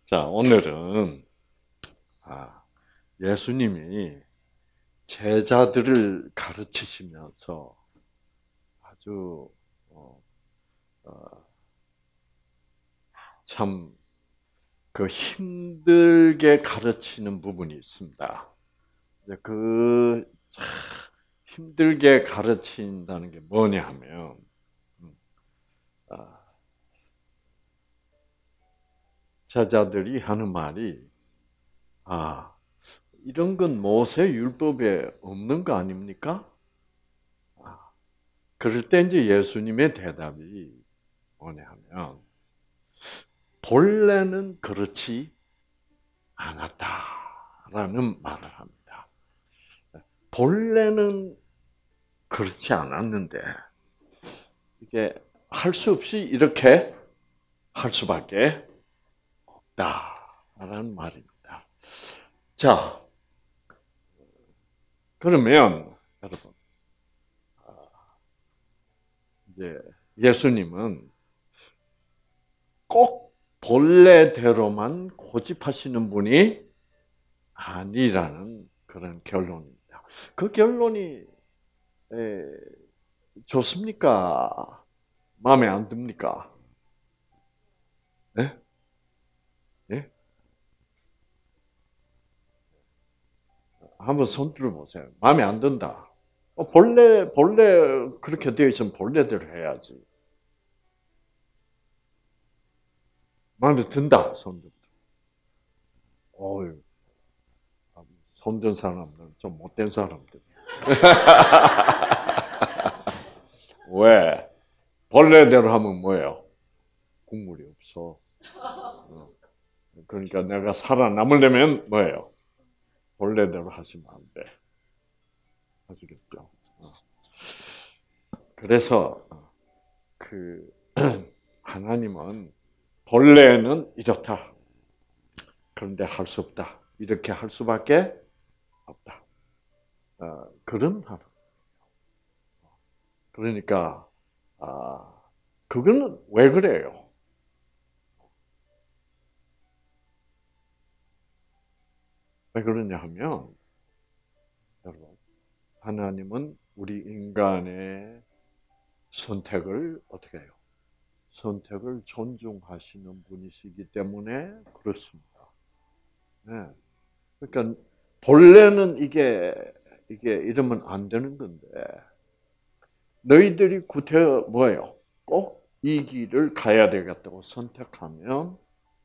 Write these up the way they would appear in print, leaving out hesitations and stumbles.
자, 오늘은 예수님이 제자들을 가르치시면서 아주 어, 어, 참 그 힘들게 가르치는 부분이 있습니다. 이제 참 힘들게 가르친다는 게 뭐냐 하면 음, 아, 제자들이 하는 말이 아 이런 건 모세 율법에 없는 거 아닙니까? 아, 그럴 때 이제 예수님의 대답이 뭐냐 하면 본래는 그렇지 않았다라는 말을 합니다. 본래는 그렇지 않았는데 이게 할 수 없이 이렇게 할 수밖에 없다라는 말입니다. 자, 그러면 여러분 이제 예수님은 꼭 본래대로만 고집하시는 분이 아니라는 그런 결론입니다. 그 결론이 좋습니까? 마음에 안 듭니까? 네? 예? 한번 손 들어보세요. 마음에 안 든다. 본래 그렇게 되어 있으면 본래대로 해야지. 마음에 든다. 손 들. 어유, 손든 사람들은 좀 못된 사람들. 왜? 본래대로 하면 뭐예요? 국물이 없어. 어. 그러니까 내가 살아남으려면 뭐예요? 본래대로 하시면 안 돼. 아시겠죠? 어. 그래서 그 하나님은 본래는 이렇다. 그런데 할 수 없다. 이렇게 할 수밖에 없다. 그런 하나. 그러니까 그거는 왜 그래요? 왜 그러냐 하면 여러분 하나님은 우리 인간의 선택을 어떻게 해요? 선택을 존중하시는 분이시기 때문에 그렇습니다. 네. 그러니까 본래는 이게 이러면 안 되는 건데 너희들이 구태 뭐예요? 꼭 이 길을 가야 되겠다고 선택하면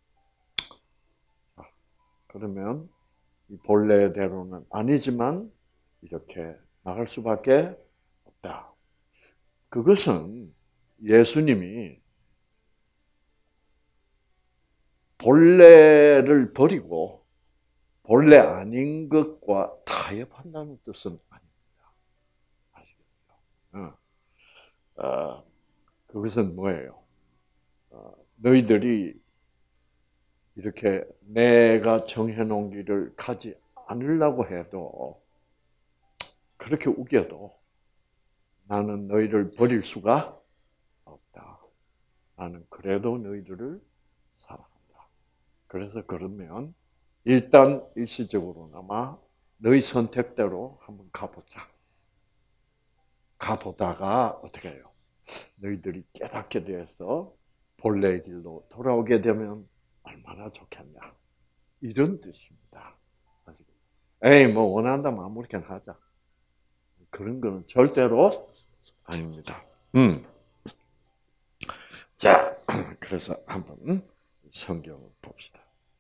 그러면 이 본래대로는 아니지만 이렇게 나갈 수밖에 없다. 그것은 예수님이 본래를 버리고 본래 아닌 것과 타협한다는 뜻은 아닙니다. 아시겠죠? 그것은 뭐예요? 너희들이 이렇게 내가 정해놓은 길을 가지 않으려고 해도 그렇게 우겨도 나는 너희를 버릴 수가 없다. 나는 그래도 너희들을 사랑한다. 그래서 그러면 일단 일시적으로나마 너희 선택대로 한번 가보자. 가보다가 어떻게 해요? 너희들이 깨닫게 돼서 본래의 길로 돌아오게 되면 얼마나 좋겠냐. 이런 뜻입니다. 에이, 뭐 원한다면 아무렇게나 하자. 그런 거는 절대로 아닙니다. 자, 그래서 한번 성경을 봅시다.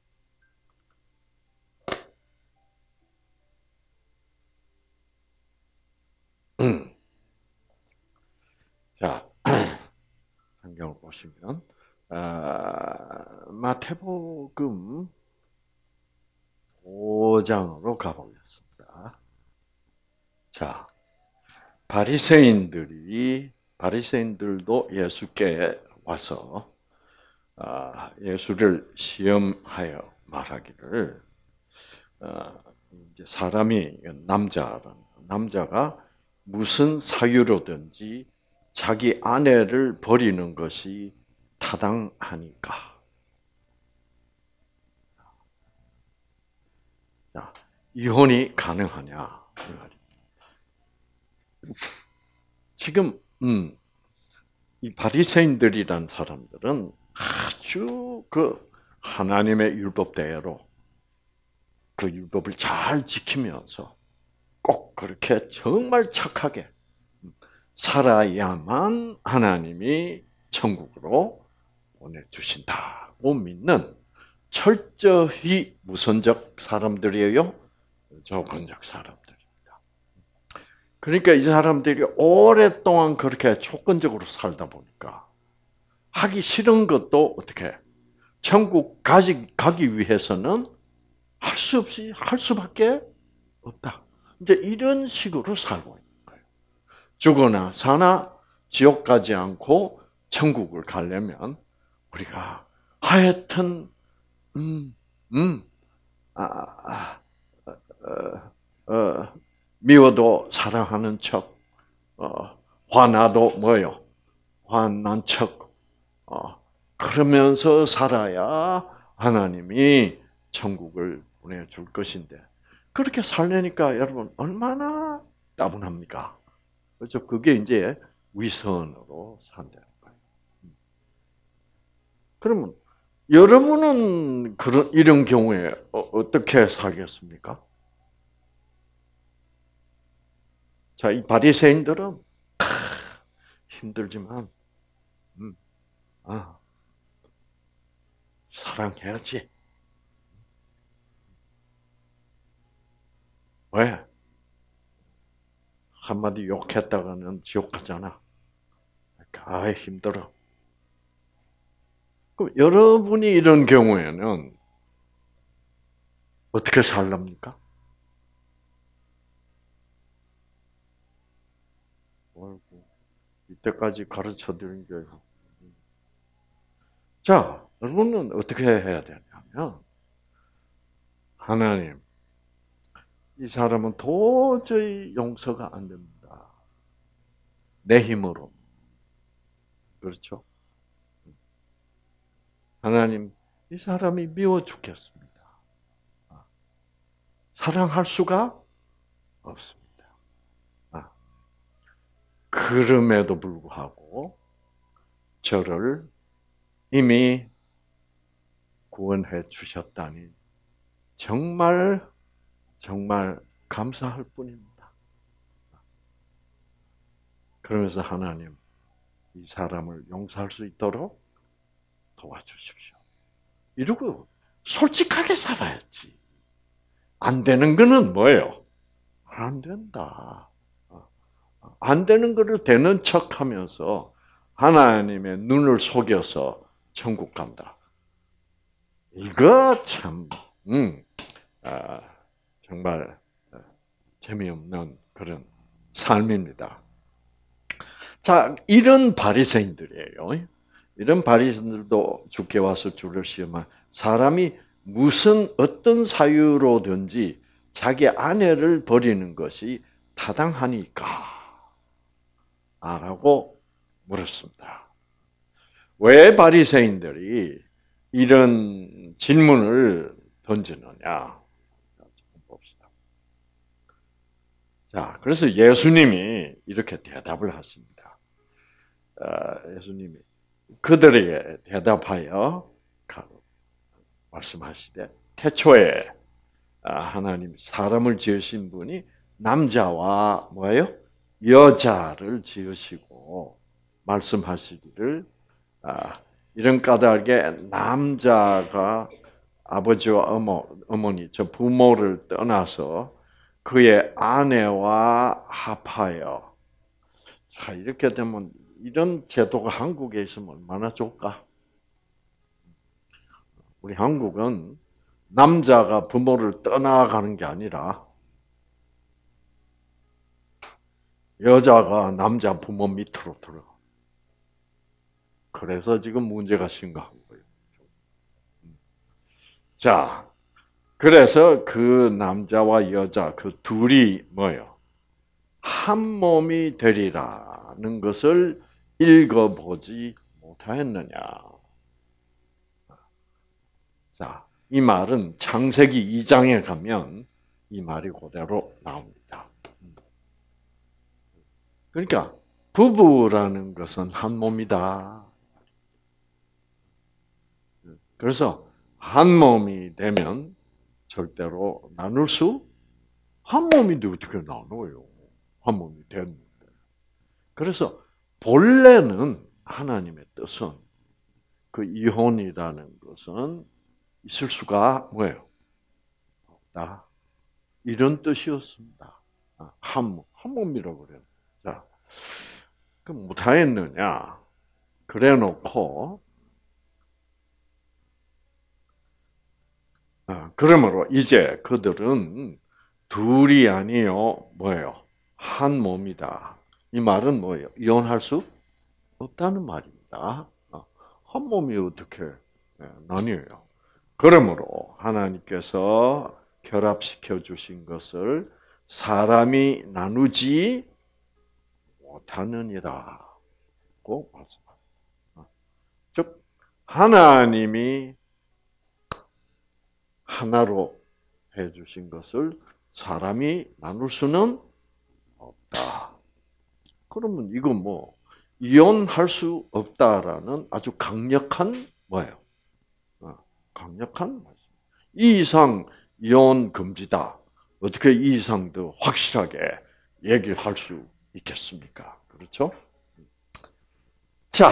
자, 성경을 보시면 마태복음 5장으로 가보겠습니다. 자, 바리새인들도 예수께 와서 예수를 시험하여 말하기를 이제 사람이 남자가 무슨 사유로든지 자기 아내를 버리는 것이 타당하니까. 이혼이 가능하냐? 지금 이 바리새인들이란 사람들은 아주 그 하나님의 율법대로 그 율법을 잘 지키면서 꼭 그렇게 정말 착하게 살아야만 하나님이 천국으로 보내주신다고 믿는 철저히 무선적 사람들이에요. 조건적 사람들입니다. 그러니까 이 사람들이 오랫동안 그렇게 조건적으로 살다 보니까 하기 싫은 것도 어떻게 천국 가기 위해서는 할 수밖에 없다. 이제 이런 식으로 살고 있는 거예요. 죽거나 사나 지옥 가지 않고 천국을 가려면 우리가 하여튼 미워도 사랑하는 척, 화나도 뭐요? 화난 척, 그러면서 살아야 하나님이 천국을 보내줄 것인데, 그렇게 살려니까 여러분 얼마나 따분합니까? 그렇죠? 그게 이제 위선으로 산다는 거예요. 그러면 여러분은 이런 경우에 어떻게 살겠습니까? 자, 이 바리새인들은 힘들지만 사랑해야지. 왜? 한마디 욕했다가는 지옥 가잖아. 힘들어. 그럼 여러분이 이런 경우에는 어떻게 살랍니까? 이때까지 가르쳐 드린 게. 자, 여러분은 어떻게 해야 되냐면, 하나님, 이 사람은 도저히 용서가 안 됩니다. 내 힘으로. 그렇죠? 하나님, 이 사람이 미워 죽겠습니다. 사랑할 수가 없습니다. 그럼에도 불구하고 저를 이미 구원해 주셨다니 정말 감사할 뿐입니다. 그러면서 하나님, 이 사람을 용서할 수 있도록 도와주십시오. 이러고 솔직하게 살아야지. 안 되는 거는 뭐예요? 안 된다. 안 되는 거를 되는 척하면서 하나님의 눈을 속여서 천국 간다. 이거 참 정말 재미없는 그런 삶입니다. 자, 이런 바리새인들이에요. 이런 바리새인들도 주께 와서 주를 시험한 사람이 어떤 사유로든지 자기 아내를 버리는 것이 타당하니까? 라고 물었습니다. 왜 바리새인들이 이런 질문을 던지느냐? 봅시다. 자, 그래서 예수님이 이렇게 대답을 하십니다. 예수님이 그들에게 대답하여 말씀하시되, 태초에 하나님 사람을 지으신 분이 남자와 뭐예요? 여자를 지으시고 말씀하시기를 이런 까닭에 남자가 아버지와 어머니, 저 부모를 떠나서 그의 아내와 합하여. 자, 이렇게 되면 이런 제도가 한국에 있으면 얼마나 좋을까? 우리 한국은 남자가 부모를 떠나가는 게 아니라 여자가 남자 부모 밑으로 들어가. 그래서 지금 문제가 심각한 거예요. 자, 그래서 그 남자와 여자 그 둘이 뭐예요? 한 몸이 되리라는 것을 읽어보지 못하였느냐. 자, 이 말은 창세기 2장에 가면 이 말이 그대로 나옵니다. 그러니까 부부라는 것은 한 몸이다. 그래서 한 몸이 되면 절대로 나눌 수, 한 몸인데 어떻게 나눠요? 한 몸이 됐는데. 그래서 본래는 하나님의 뜻은 그 이혼이라는 것은 있을 수가 뭐예요? 없다. 이런 뜻이었습니다. 한 몸이라고 그래요. 자, 그럼 못하겠느냐? 그래 놓고, 그러므로 이제 그들은 둘이 아니요, 뭐예요? 한 몸이다. 이 말은 뭐예요? 이혼할 수 없다는 말입니다. 한 몸이 어떻게 나뉘어요? 그러므로 하나님께서 결합시켜 주신 것을 사람이 나누지 못하느니라고 말씀합니다. 즉 하나님이 하나로 해 주신 것을 사람이 나눌 수는 없다. 그러면 이건 뭐 이혼할 수 없다라는 아주 강력한 뭐예요? 강력한 말씀. 이 이상 이혼 금지다. 어떻게 이 이상 더 확실하게 얘기를 할 수 있겠습니까? 그렇죠? 자,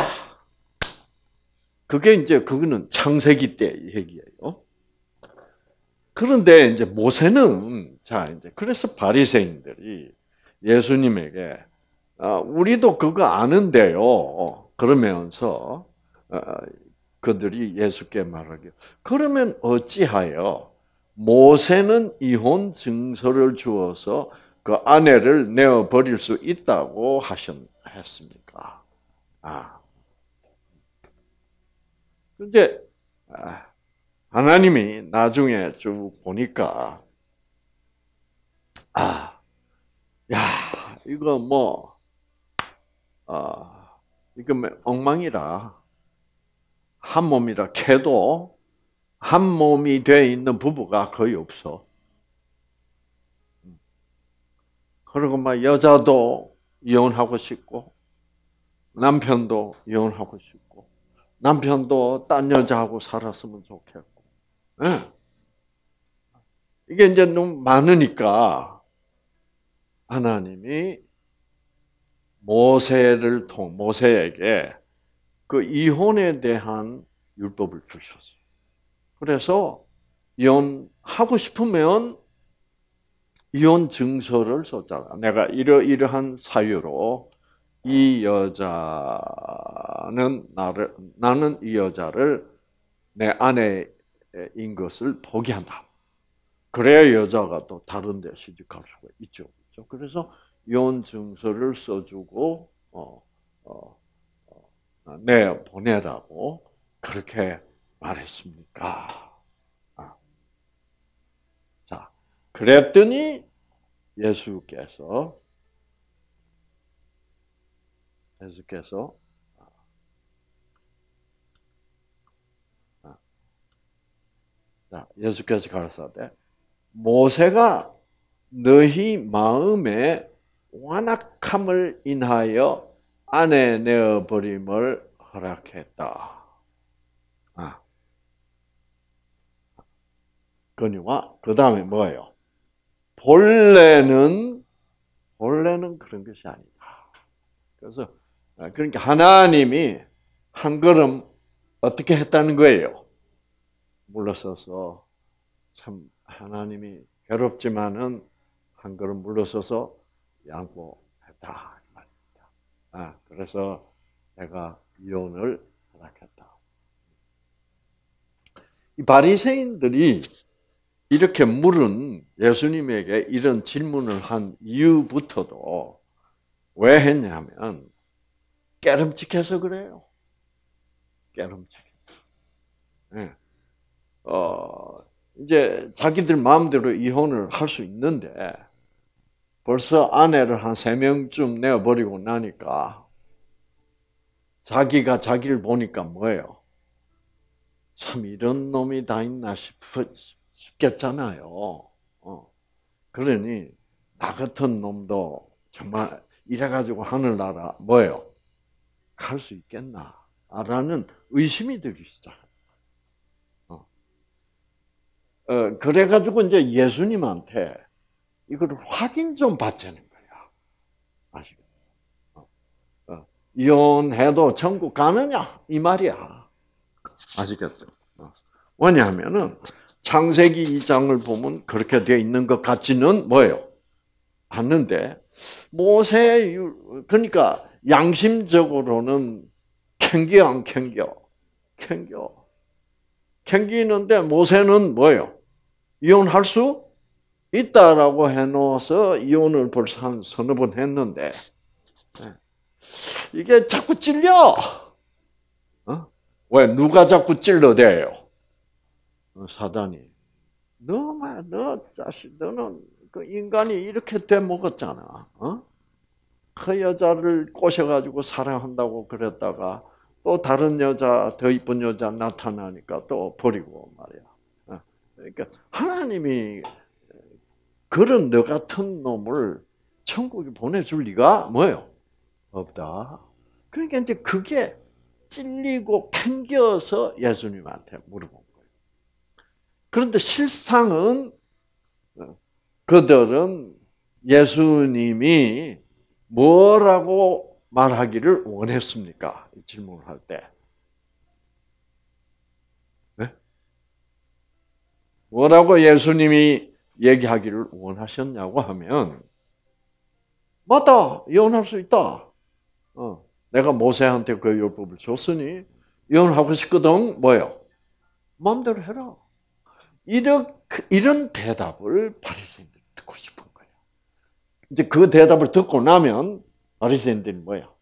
그거는 창세기 때 얘기예요. 그런데 이제 모세는, 그래서 바리새인들이 예수님에게, 우리도 그거 아는데요. 그러면서, 그들이 예수께 말하기를, 그러면 어찌하여 모세는 이혼 증서를 주어서 그 아내를 내어 버릴 수 있다고 했습니까? 이제 하나님이 나중에 쭉 보니까 야 이거 이거 엉망이라 한 몸이라 캐도 한 몸이 되어 있는 부부가 거의 없어. 그리고 여자도 이혼하고 싶고 남편도 이혼하고 싶고 남편도 딴 여자하고 살았으면 좋겠고. 네. 이게 이제 너무 많으니까 하나님이 모세에게 그 이혼에 대한 율법을 주셨어요. 그래서 이혼하고 싶으면 이혼 증서를 썼잖아. 내가 이러한 사유로 이 여자는 나는 이 여자를 내 아내인 것을 포기한다. 그래야 여자가 또 다른 데 시집갈 수가 있죠. 그래서 이혼 증서를 써주고 보내라고 그렇게 말했습니까? 자, 그랬더니 예수께서 가라사대 모세가 너희 마음에 완악함을 인하여 아내 내어 버림을 허락했다. 거니와 그 다음에 뭐예요? 본래는 그런 것이 아니다. 그래서 그러니까 하나님이 한 걸음 어떻게 했다는 거예요? 물러서서 참 하나님이 괴롭지만은 한 걸음 물러서서 양보했다 말입니다. 그래서 내가 이혼을 허락했다. 이 바리새인들이 이렇게 물은 예수님에게 이런 질문을 한 이유부터도 왜 했냐면 깨름칙해서 그래요. 깨름칙. 네. 이제 자기들 마음대로 이혼을 할 수 있는데 벌써 아내를 한 3명쯤 내어버리고 나니까 자기가 자기를 보니까 뭐예요? 참 이런 놈이 다 있나 싶겠잖아요. 그러니 나 같은 놈도 정말 이래가지고 하늘나라 뭐예요? 갈 수 있겠나? 라는 의심이 들기 시작. 그래가지고 이제 예수님한테 이걸 확인 좀 받자는 거야. 아시겠죠? 이혼해도 천국 가느냐? 이 말이야. 아시겠죠? 왜냐하면은 창세기 2장을 보면 그렇게 되어 있는 것 같지는 뭐예요? 않는데 모세 그러니까 양심적으로는 캥겨 안 캥겨? 캥기는데 모세는 뭐예요? 이혼할 수 있다라고 해놓아서 이혼을 벌써 한 서너 번 했는데 이게 자꾸 찔려. 왜? 누가 자꾸 찔러대요? 사단이. 너 자식, 너는 그 인간이 이렇게 돼 먹었잖아. 그 여자를 꼬셔가지고 사랑한다고 그랬다가 또 다른 여자, 더 이쁜 여자 나타나니까 또 버리고 말이야. 그러니까 하나님이 그런 너 같은 놈을 천국에 보내줄 리가 뭐예요? 없다. 그러니까 이제 그게 찔리고 캥겨서 예수님한테 물어본 거예요. 그런데 실상은 그들은 예수님이 뭐라고 말하기를 원했습니까? 질문을 할 때. 네? 뭐라고 예수님이 얘기하기를 원하셨냐고 하면 맞다. 이혼할 수 있다. 내가 모세한테 그 율법을 줬으니 이혼하고 싶거든. 뭐예요? 마음대로 해라. 이런 대답을 바리새인들이 듣고 싶은 거예요. 이제 그 대답을 듣고 나면 바리새인들이 뭐야?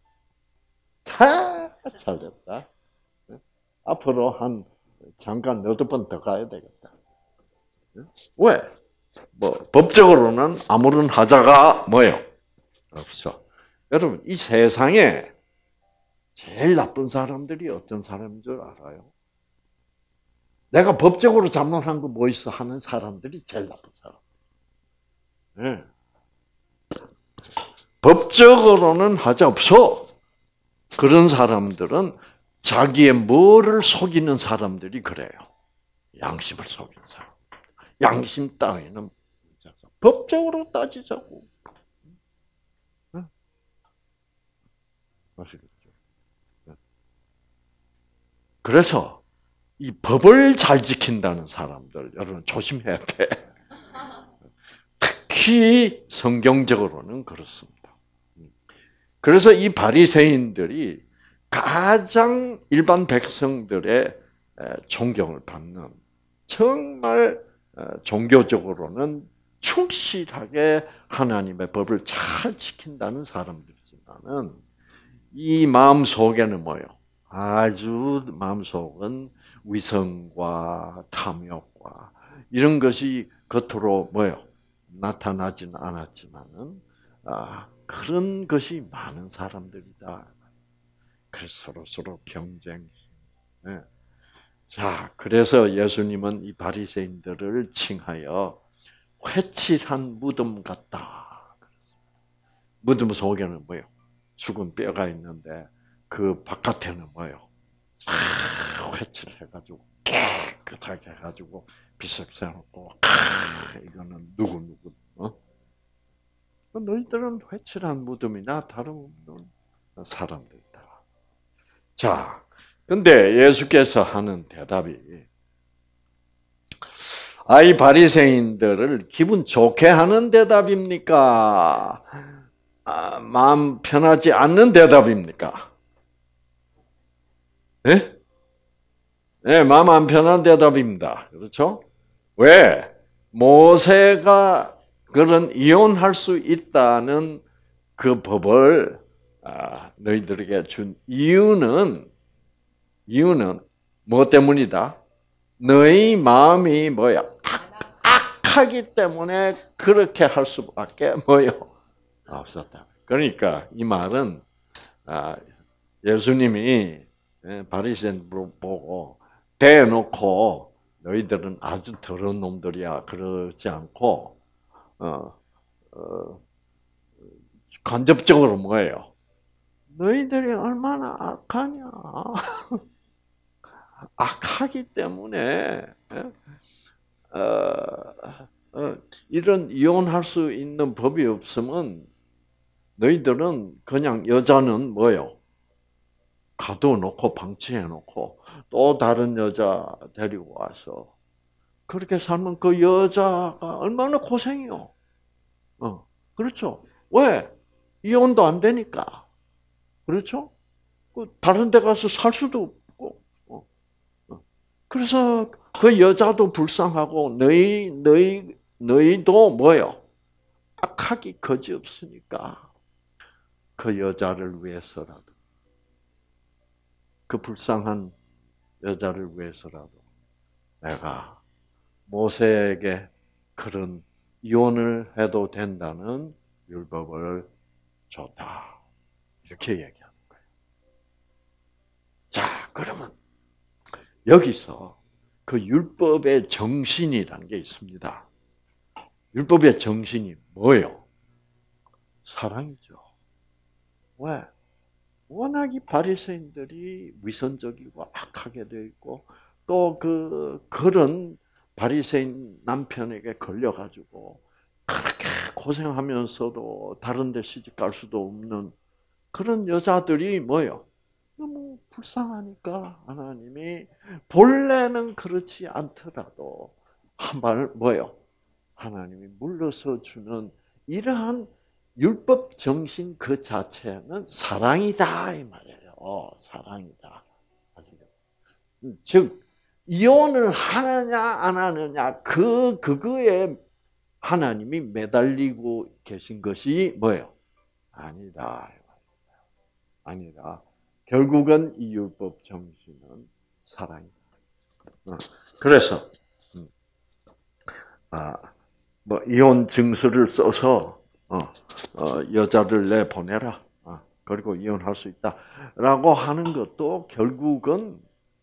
잘됐다. 앞으로 한 잠깐 너도 번 더 가야 되겠다. 왜? 뭐 법적으로는 아무런 하자가 뭐예요? 없어. 여러분 이 세상에 제일 나쁜 사람들이 어떤 사람인 줄 알아요? 내가 법적으로 잘못한 거 뭐 있어 하는 사람들이 제일 나쁜 사람. 네. 법적으로는 하자 없어. 그런 사람들은 자기의 뭐를 속이는 사람들이 그래요. 양심을 속이는 사람. 양심 따위는 법적으로 따지자고. 아시겠죠? 그래서 이 법을 잘 지킨다는 사람들 여러분 조심해야 돼. 특히 성경적으로는 그렇습니다. 그래서 이 바리새인들이 가장 일반 백성들의 존경을 받는 정말 종교적으로는 충실하게 하나님의 법을 잘 지킨다는 사람들이지만은 이 마음 속에는 뭐예요? 아주 마음 속은 위선과 탐욕과 이런 것이 겉으로 뭐예요? 나타나지는 않았지만은 그런 것이 많은 사람들이다. 그래서 서로 경쟁. 네. 자, 그래서 예수님은 이 바리새인들을 칭하여 회칠한 무덤 같다. 무덤 속에는 뭐예요? 죽은 뼈가 있는데 그 바깥에는 뭐예요? 회칠해가지고 깨끗하게 해가지고 비석 세워놓고 이거는 누구 너희들은 회칠한 무덤이나 다름없는 사람들이다. 자, 근데 예수께서 하는 대답이 이 바리새인들을 기분 좋게 하는 대답입니까? 마음 편하지 않는 대답입니까? 네? 네, 마음 안 편한 대답입니다. 그렇죠? 왜? 모세가 그런 이혼할 수 있다는 그 법을 너희들에게 준 이유는 뭐 때문이다? 너희 마음이 뭐야? 악하기 때문에 그렇게 할 수밖에 뭐요? 없었다. 그러니까 이 말은 예수님이 바리새인들 보고 대놓고 너희들은 아주 더러운 놈들이야 그러지 않고 어, 어, 간접적으로 뭐예요? 너희들이 얼마나 악하냐. 악하기 때문에 이런 이혼할 수 있는 법이 없으면 너희들은 그냥 여자는 뭐요? 가둬놓고 방치해놓고 또 다른 여자 데리고 와서 그렇게 살면 그 여자가 얼마나 고생이요. 그렇죠. 왜? 이혼도 안 되니까. 그렇죠? 다른 데 가서 살 수도 없고. 그래서 그 여자도 불쌍하고 너희도 뭐요? 악하기 거지없으니까 그 여자를 위해서라도 그 불쌍한 여자를 위해서라도 내가 모세에게 그런 이혼을 해도 된다는 율법을 줬다. 이렇게 얘기하는 거예요. 자, 그러면 여기서 그 율법의 정신이라는 게 있습니다. 율법의 정신이 뭐예요? 사랑이죠. 왜? 워낙 이 바리새인들이 위선적이고 악하게 되어 있고 또 그런 바리새인 남편에게 걸려가지고 그렇게 고생하면서도 다른 데 시집 갈 수도 없는 그런 여자들이 뭐예요? 너무 불쌍하니까 하나님이 본래는 그렇지 않더라도 한 발 뭐예요? 하나님이 물러서 주는 이러한 율법 정신 그 자체는 사랑이다 이 말이에요. 사랑이다. 즉 이혼을 하느냐 안 하느냐 그거에 하나님이 매달리고 계신 것이 뭐예요? 아니다. 아니다. 결국은 이 율법 정신은 사랑이다. 그래서 뭐 이혼 증서를 써서 여자를 내 보내라. 그리고 이혼할 수 있다라고 하는 것도 결국은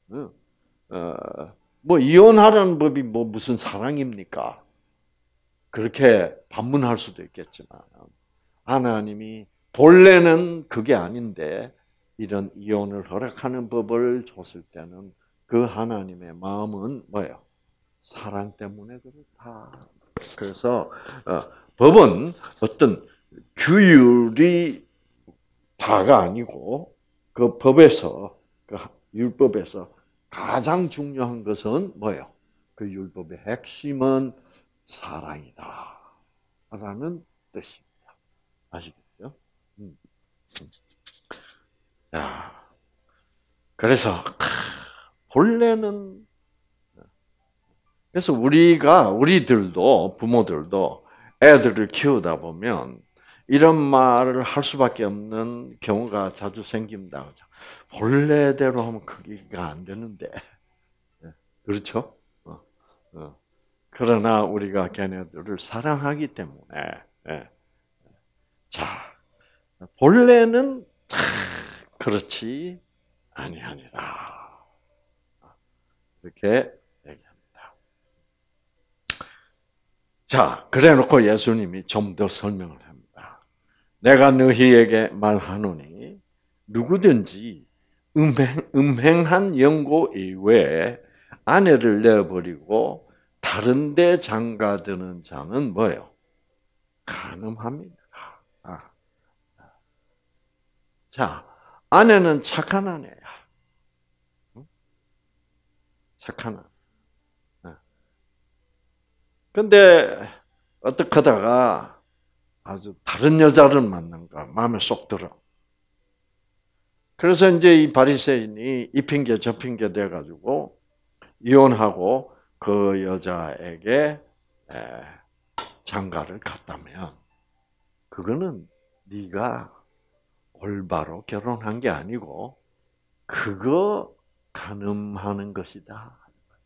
뭐 이혼하라는 법이 뭐 무슨 사랑입니까? 그렇게 반문할 수도 있겠지만 하나님이 본래는 그게 아닌데 이런 이혼을 허락하는 법을 줬을 때는 그 하나님의 마음은 뭐예요? 사랑 때문에 그렇다. 그래서 법은 어떤 규율이 다가 아니고 그 법에서 그 율법에서 가장 중요한 것은 뭐예요? 그 율법의 핵심은 사랑이다. 라는 뜻입니다. 아시겠죠? 야, 그래서 본래는 그래서 우리들도 부모들도 애들을 키우다 보면 이런 말을 할 수밖에 없는 경우가 자주 생깁니다. 본래대로 하면 그게가 안 되는데, 그렇죠? 그러나 우리가 걔네들을 사랑하기 때문에, 자 본래는 그렇지 아니하니라 이렇게 얘기합니다. 자, 그래놓고 예수님이 좀 더 설명을 합니다. 내가 너희에게 말하노니 누구든지 음행한 영고 이외에 아내를 내버리고 다른 데 장가드는 자는 뭐예요? 간음합니다. 자, 아내는 착한 아내야. 착한 아내. 근데 어떻게 하다가 아주 다른 여자를 만난가 마음에 쏙 들어. 그래서 이제 이 바리새인이 이 핑계 저 핑계 대 가지고 이혼하고 그 여자에게 장가를 갔다면 그거는 네가 올바로 결혼한 게 아니고 그거 간음하는 것이다.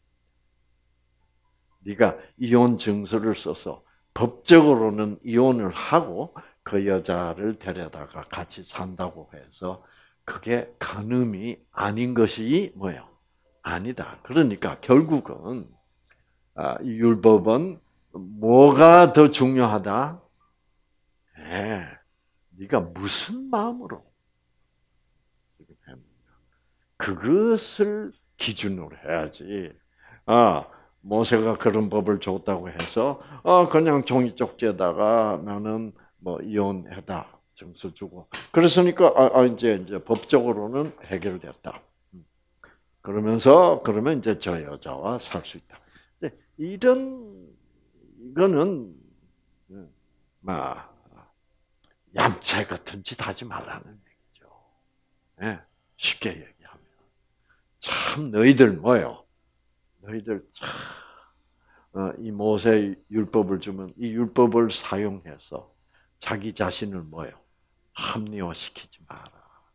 네가 이혼 증서를 써서 법적으로는 이혼을 하고 그 여자를 데려다가 같이 산다고 해서 그게 간음이 아닌 것이 뭐예요? 아니다. 그러니까 결국은 이 율법은 뭐가 더 중요하다? 네, 네가 무슨 마음으로 지금 했는가? 그것을 기준으로 해야지. 모세가 그런 법을 줬다고 해서 그냥 종이 쪽지에다가 나는 뭐 이혼해다 증서 주고 그랬으니까 이제 법적으로는 해결됐다. 그러면서 그러면 이제 저 여자와 살 수 있다. 근데 이거는 막 얌체 같은 짓 하지 말라는 얘기죠. 네, 쉽게 얘기하면 참 너희들 뭐요? 너희들 참 이 모세 율법을 주면 이 율법을 사용해서 자기 자신을 뭐요? 합리화시키지 마라.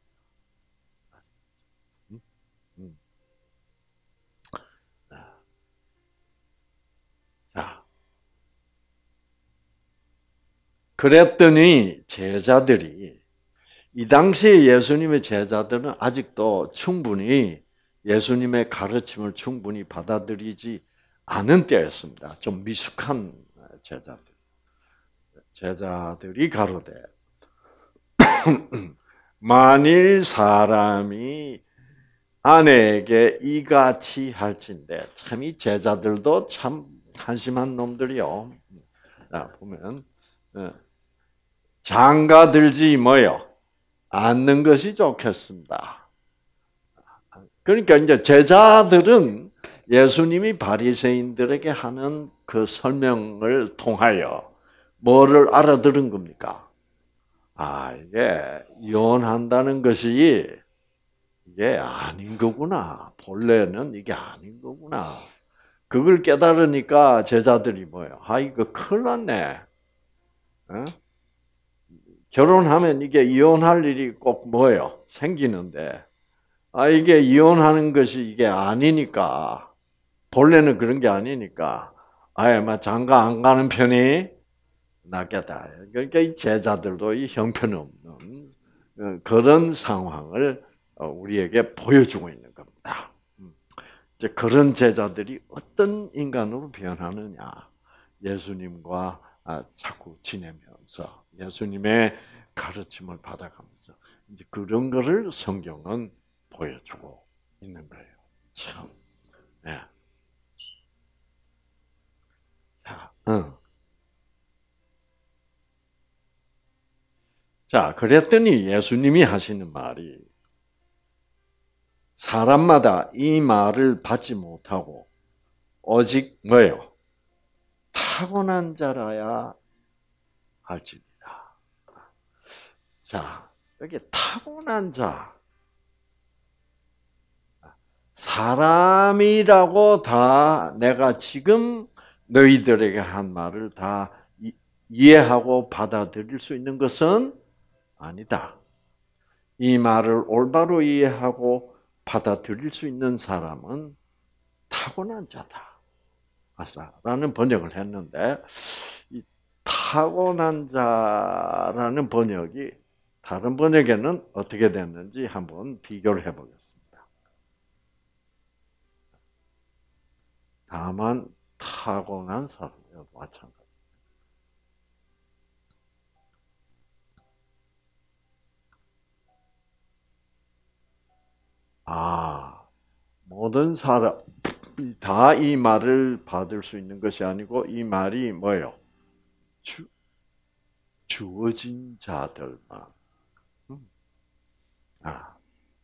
음? 음. 자, 그랬더니 제자들이 이 당시에 예수님의 제자들은 아직도 충분히 예수님의 가르침을 충분히 받아들이지 않은 때였습니다. 좀 미숙한 제자들. 제자들이 가로되 만일 사람이 아내에게 이같이 할진대 참 이 제자들도 참 한심한 놈들이요. 자, 보면 장가 들지 뭐요 않는 것이 좋겠습니다. 그러니까 이제 제자들은 예수님이 바리새인들에게 하는 그 설명을 통하여 뭐를 알아들은 겁니까? 이게 이혼한다는 것이 이게 아닌 거구나. 본래는 이게 아닌 거구나. 그걸 깨달으니까 제자들이 뭐예요? 이거 큰일 났네. 어? 결혼하면 이게 이혼할 일이 꼭 뭐예요? 생기는데. 이게 이혼하는 것이 이게 아니니까. 본래는 그런 게 아니니까. 아예 막 장가 안 가는 편이 낫겠다. 그러니까 이 제자들도 이 형편없는 그런 상황을 우리에게 보여주고 있는 겁니다. 이제 그런 제자들이 어떤 인간으로 변하느냐. 예수님과 자꾸 지내면서 예수님의 가르침을 받아가면서 이제 그런 거를 성경은 보여주고 있는 거예요. 참. 네. 자, 자, 그랬더니 예수님이 하시는 말이 사람마다 이 말을 받지 못하고 오직 뭐예요? 타고난 자라야 할지니라. 자, 여기 타고난 자. 사람이라고 다 내가 지금 너희들에게 한 말을 다 이해하고 받아들일 수 있는 것은 아니다. 이 말을 올바로 이해하고 받아들일 수 있는 사람은 타고난 자다. 라는 번역을 했는데, 이 타고난 자라는 번역이 다른 번역에는 어떻게 됐는지 한번 비교를 해보겠습니다. 다만 타고난 사람이와 마찬가지. 모든 사람 다 이 말을 받을 수 있는 것이 아니고 이 말이 뭐예요? 주어진 자들만. 아.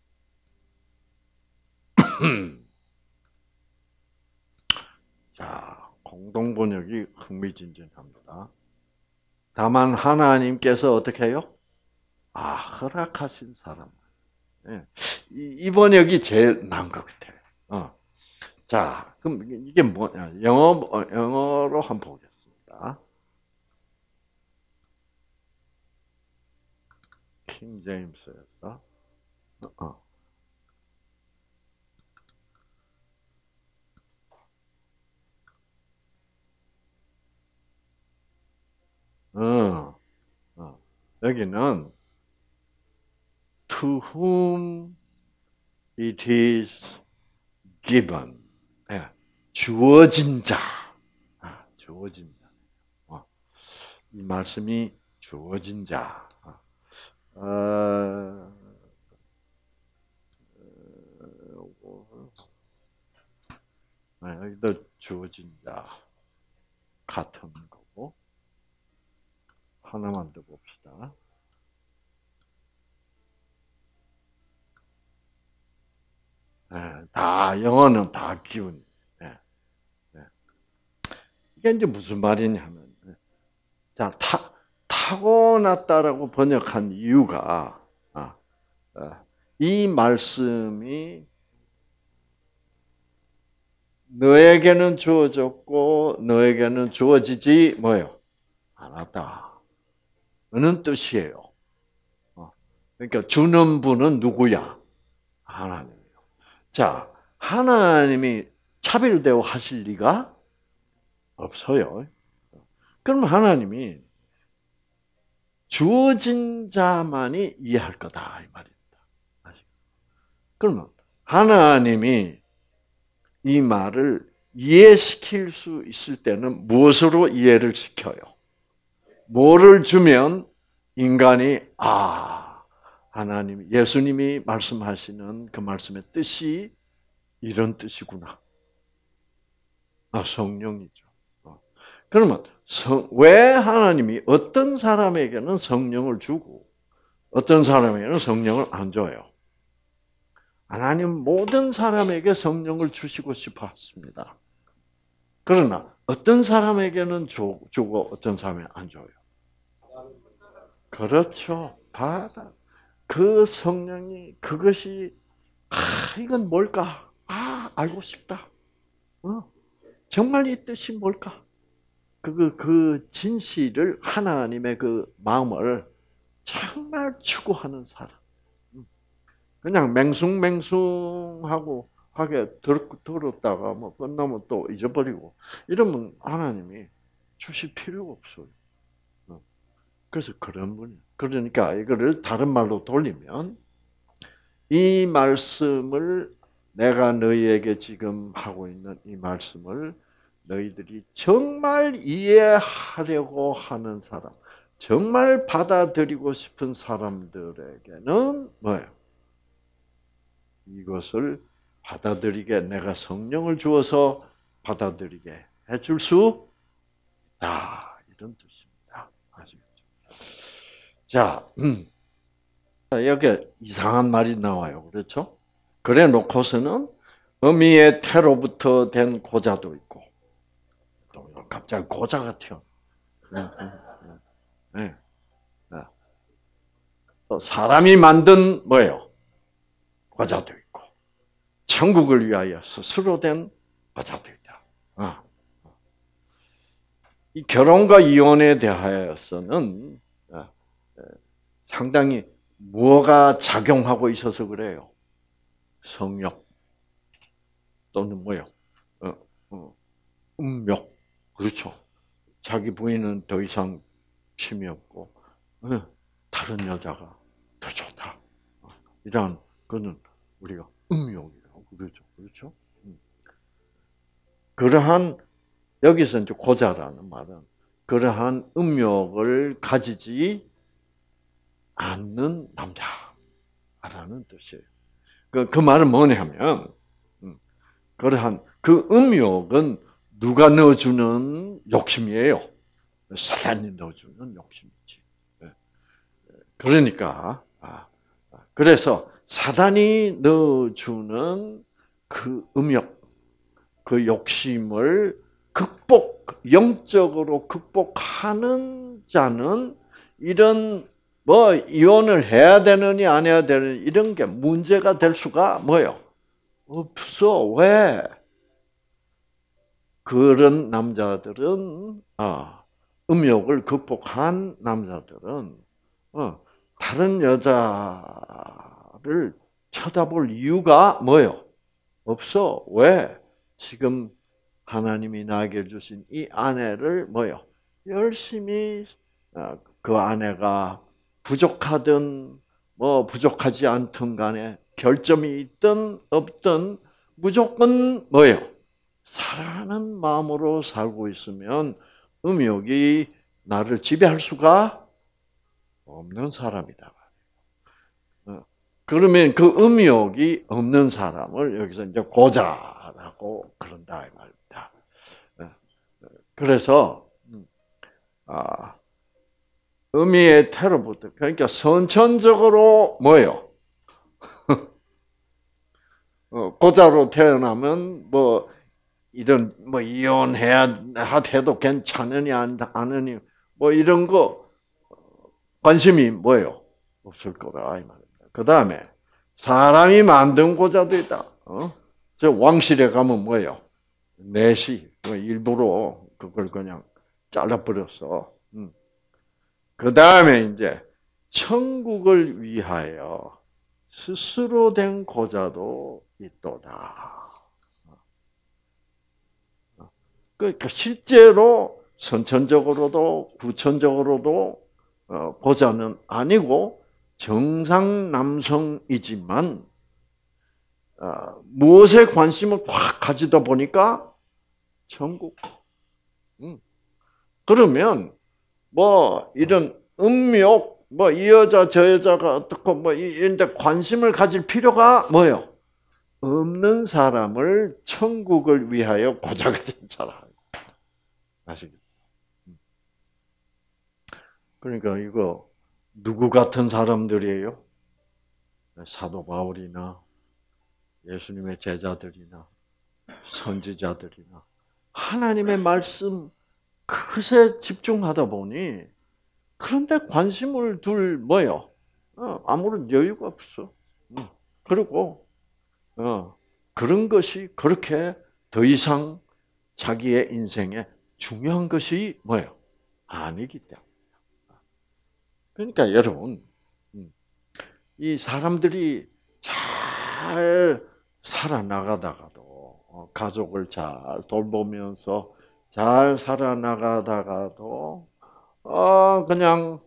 자, 공동 번역이 흥미진진합니다. 다만 하나님께서 어떻게 해요? 허락하신 사람. 네. 이 번역이 제일 나은 것 같아요. 자, 그럼 이게 뭐냐? 영어로 한번 보겠습니다. 킹 제임스에서. 여기는 to whom it is given. 주어진 자. 주어진 자. 이 말씀이 주어진 자. 여기도 주어진 자 같은 거고 하나만 더 봅시다. 다 영어는 다 기운. 이게 이제 무슨 말이냐면, 자 타고났다라고 번역한 이유가 이 말씀이 너에게는 주어졌고 너에게는 주어지지 뭐요? 않았다. 는 뜻이에요. 그러니까 주는 분은 누구야? 하나님이요. 자, 하나님이 차별되어 하실 리가 없어요. 그럼 하나님이 주어진 자만이 이해할 거다 이 말입니다. 그러면 하나님이 이 말을 이해시킬 수 있을 때는 무엇으로 이해를 시켜요? 뭐를 주면 인간이 하나님, 예수님이 말씀하시는 그 말씀의 뜻이 이런 뜻이구나. 성령이죠. 그러면 왜 하나님이 어떤 사람에게는 성령을 주고 어떤 사람에게는 성령을 안 줘요? 하나님 모든 사람에게 성령을 주시고 싶어 했습니다. 그러나 어떤 사람에게는 주고 어떤 사람에게 안 줘요. 그렇죠. 그 성령이 그것이 이건 뭘까? 알고 싶다. 정말 이 뜻이 뭘까? 그 진실을 하나님의 그 마음을 정말 추구하는 사람. 그냥 맹숭맹숭하고 하게 들었다가 뭐 끝나면 또 잊어버리고 이러면 하나님이 주실 필요가 없어요. 그래서 그런 분이에요. 그러니까 이거를 다른 말로 돌리면 이 말씀을 내가 너희에게 지금 하고 있는 이 말씀을 너희들이 정말 이해하려고 하는 사람, 정말 받아들이고 싶은 사람들에게는 뭐예요? 이것을 받아들이게 내가 성령을 주어서 받아들이게 해줄 수 있다. 이런 뜻입니다. 아시겠죠? 자, 여기 이상한 말이 나와요. 그렇죠? 그래 놓고서는 어미의 태로부터 된 고자도 있고 또 갑자기 고자가 튀어. 네. 또 사람이 만든 뭐예요? 과자도 있고 천국을 위하여 스스로 된 과자도 있다. 이 결혼과 이혼에 대하여서는 상당히 뭐가 작용하고 있어서 그래요? 성욕 또는 뭐요? 음욕. 그렇죠. 자기 부인은 더 이상 힘이 없고 다른 여자가 더 좋다. 이런 거는 우리가 음욕이라고 그러죠. 그렇죠? 그러한 여기서 이제 고자라는 말은 그러한 음욕을 가지지 않는 남자라는 뜻이에요. 그 말은 뭐냐면 그러한 그 음욕은 누가 넣어주는 욕심이에요. 사단이 넣어주는 욕심이지. 그러니까 그래서 사단이 넣어주는 그 음욕, 그 욕심을 영적으로 극복하는 자는 이런 이혼을 해야 되느니 안 해야 되느니 이런 게 문제가 될 수가 뭐예요? 없어. 왜? 그런 남자들은 음욕을 극복한 남자들은 다른 여자를 쳐다볼 이유가 뭐예요? 없어. 왜? 지금 하나님이 나에게 주신 이 아내를 뭐예요? 열심히 그 아내가 부족하든 부족하지 않든 간에 결점이 있든 없든 무조건 뭐예요? 사랑하는 마음으로 살고 있으면 음욕이 나를 지배할 수가 없는 사람이다. 그러면 그 음욕이 없는 사람을 여기서 이제 고자라고 그런다 이 말입니다. 그래서 음이의 테러부터 그러니까 선천적으로 뭐예요? 고자로 태어나면 뭐 이런 뭐 이혼해야 해도 괜찮으니 않으니 뭐 이런 거 관심이 뭐예요? 없을 거다 이 말입니다. 그 다음에 사람이 만든 고자도 있다. 저 왕실에 가면 뭐예요? 내시 뭐 일부러 그걸 그냥 잘라버렸어. 그 다음에 이제 천국을 위하여 스스로 된 고자도 있도다. 그러니까 실제로 선천적으로도 후천적으로도 고자는 아니고 정상 남성이지만 무엇에 관심을 확 가지다 보니까 천국. 그러면 뭐 이런 음욕 뭐 이 여자 저 여자가 어떻고 뭐 이런데 관심을 가질 필요가 뭐예요? 없는 사람을 천국을 위하여 고자가 된 사람. 아시겠죠? 그러니까 이거 누구 같은 사람들이에요? 사도 바울이나 예수님의 제자들이나 선지자들이나 하나님의 말씀 그것에 집중하다 보니 그런데 관심을 둘 뭐요? 아무런 여유가 없어. 그리고 그런 것이 그렇게 더 이상 자기의 인생에 중요한 것이 뭐예요? 아니기 때문에. 그러니까 여러분, 이 사람들이 잘 살아나가다가도 가족을 잘 돌보면서 잘 살아나가다가도 그냥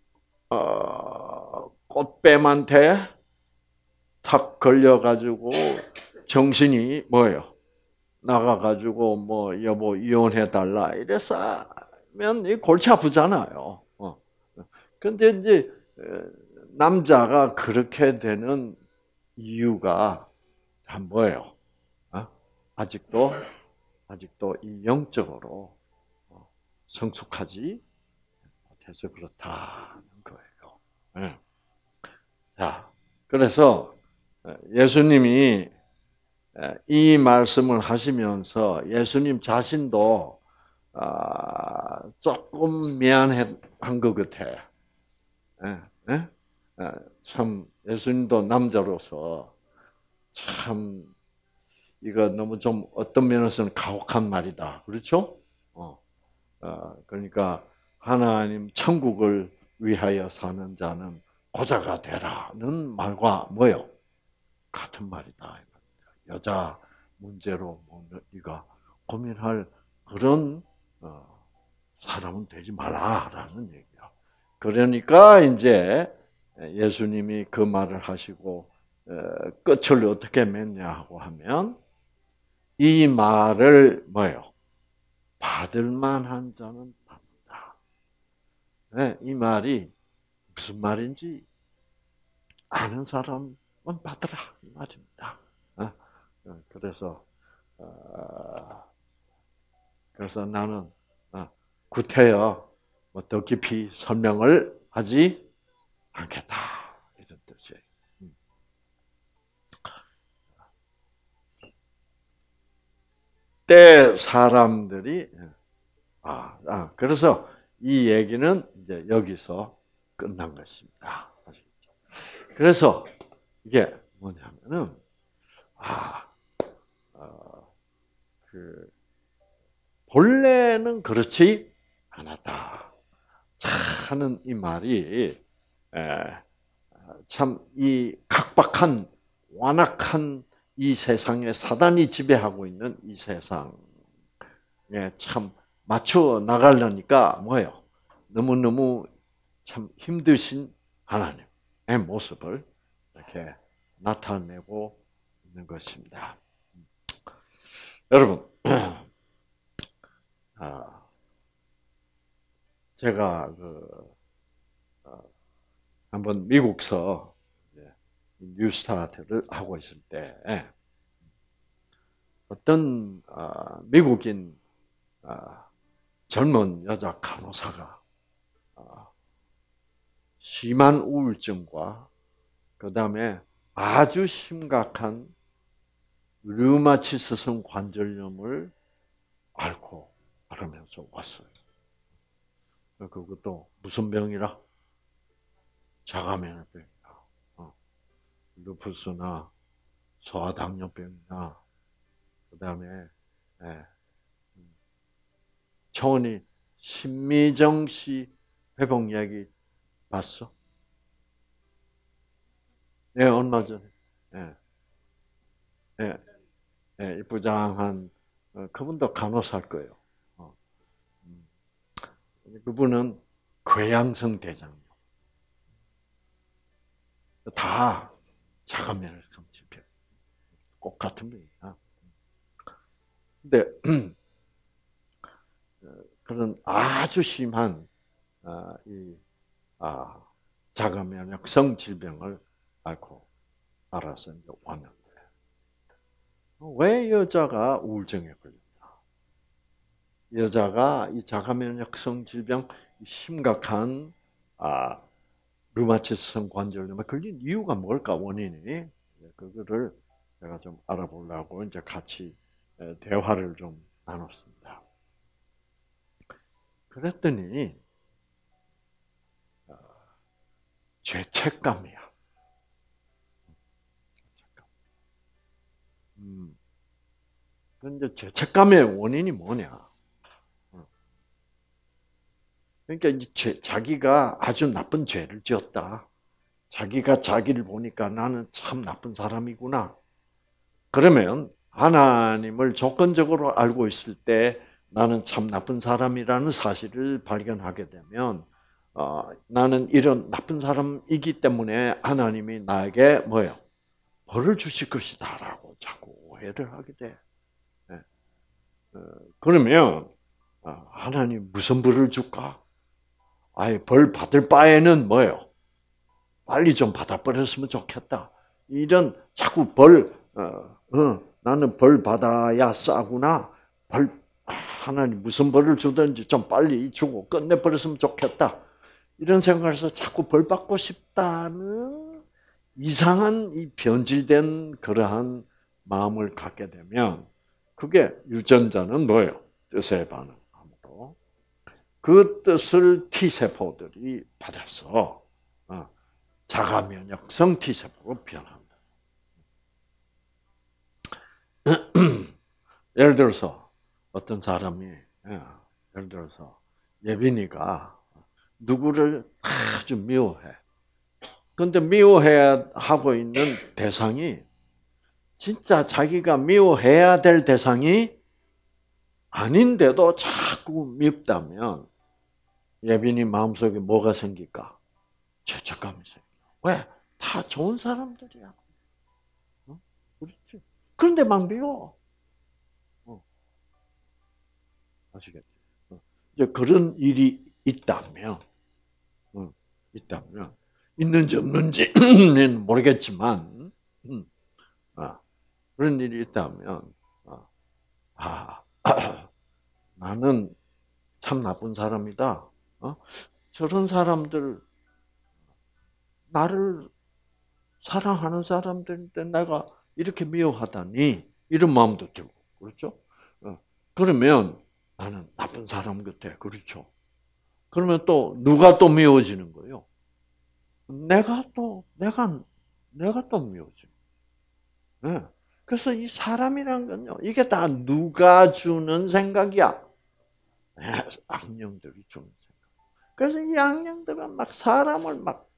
꽃뱀한테 탁 걸려가지고 정신이 뭐예요? 나가가지고 뭐 여보 이혼해 달라 이래서면 이 골치 아프잖아요. 근데 이제 남자가 그렇게 되는 이유가 다 뭐예요? 아직도 이 영적으로 성숙하지 못해서 그렇다는 거예요. 자, 그래서 예수님이 이 말씀을 하시면서 예수님 자신도 조금 미안한 것 같아. 참 예수님도 남자로서 참 이거 너무 좀 어떤 면에서는 가혹한 말이다. 그렇죠? 그러니까 하나님 천국을 위하여 사는 자는 고자가 되라는 말과 뭐요? 같은 말이다. 여자 문제로 네가 고민할 그런 사람은 되지 마라라는 얘기야. 그러니까 이제 예수님이 그 말을 하시고 끝을 어떻게 맺냐고 하면 이 말을 뭐요? 받을 만한 자는 받는다. 이 말이 무슨 말인지 아는 사람은 받으라 이 말입니다. 그래서 나는 구태여 더 깊이 설명을 하지 않겠다 이런 뜻이에요. 때 사람들이 그래서 이 얘기는 이제 여기서 끝난 것입니다. 그래서 이게 뭐냐면은 본래는 그렇지 않았다 하는 이 말이 참 이 각박한 완악한 이 세상에 사단이 지배하고 있는 이 세상에 참 맞춰 나가려니까 뭐예요? 너무너무 참 힘드신 하나님의 모습을 이렇게 나타내고 있는 것입니다. 여러분, 제가 한번 미국서 뉴스타트를 하고 있을 때 어떤 미국인 젊은 여자 간호사가 심한 우울증과 그 다음에 아주 심각한 류마티스성 관절염을 앓고 그러면서 왔어요. 그것도 무슨 병이라? 자가면역병이다. 루푸스나 소아당뇨병이나 그 다음에 초원이 신미정 씨 회복 이야기 봤어? 네, 얼마 전에. 예, 예, 예, 이쁘장한 그분도 간호사일 거예요. 음. 그분은 궤양성 대장염. 다 자가면역성 질병. 꼭 같은 병이야. 근데 그런 아주 심한 이 자가면역성 질병을 앓고 알아서 이제 왔는데 왜 여자가 우울증에 걸렸나? 여자가 이 자가면역성 질병 심각한 류마티스성 관절염에 걸린 이유가 뭘까 원인이 그거를 제가 좀 알아보려고 이제 같이 대화를 좀 나눴습니다. 그랬더니 죄책감이야. 그런데 죄책감의 원인이 뭐냐? 그러니까 이제 자기가 아주 나쁜 죄를 지었다. 자기가 자기를 보니까 나는 참 나쁜 사람이구나. 그러면 하나님을 조건적으로 알고 있을 때 나는 참 나쁜 사람이라는 사실을 발견하게 되면 나는 이런 나쁜 사람이기 때문에 하나님이 나에게 뭐예요? 벌을 주실 것이다라고 자꾸 오해를 하게 돼. 그러면 하나님 무슨 벌을 줄까? 아예 벌 받을 바에는 뭐예요? 빨리 좀 받아버렸으면 좋겠다. 이런 자꾸 나는 벌 받아야 싸구나. 하나님 무슨 벌을 주든지 좀 빨리 주고 끝내버렸으면 좋겠다. 이런 생각을 해서 자꾸 벌 받고 싶다는 이상한 이 변질된 그러한 마음을 갖게 되면 그게 유전자는 뭐예요? 뜻에 반응함으로 그 뜻을 T세포들이 받아서 자가면역성 T세포로 변한다. 예를 들어서 어떤 사람이 예를 들어서 예빈이가 누구를 아주 미워해. 그런데 미워하고 있는 대상이 진짜 자기가 미워해야 될 대상이 아닌데도 자꾸 밉다면 예빈이 마음속에 뭐가 생길까? 죄책감이 생겨. 왜? 다 좋은 사람들이야. 그렇지. 그런데 막 미워. 아시겠지? 이제 그런 일이 있다면, 있는지 없는지는 모르겠지만, 그런 일이 있다면, 나는 참 나쁜 사람이다. 저런 사람들, 나를 사랑하는 사람들인데 내가 이렇게 미워하다니, 이런 마음도 들고, 그렇죠? 그러면 나는 나쁜 사람 같아. 그렇죠? 그러면 또 누가 또 미워지는 거예요? 내가 또 미워져. 네. 그래서 이 사람이란 건요, 이게 다 누가 주는 생각이야? 네, 악령들이 주는 생각. 그래서 이 악령들은 막 사람을 막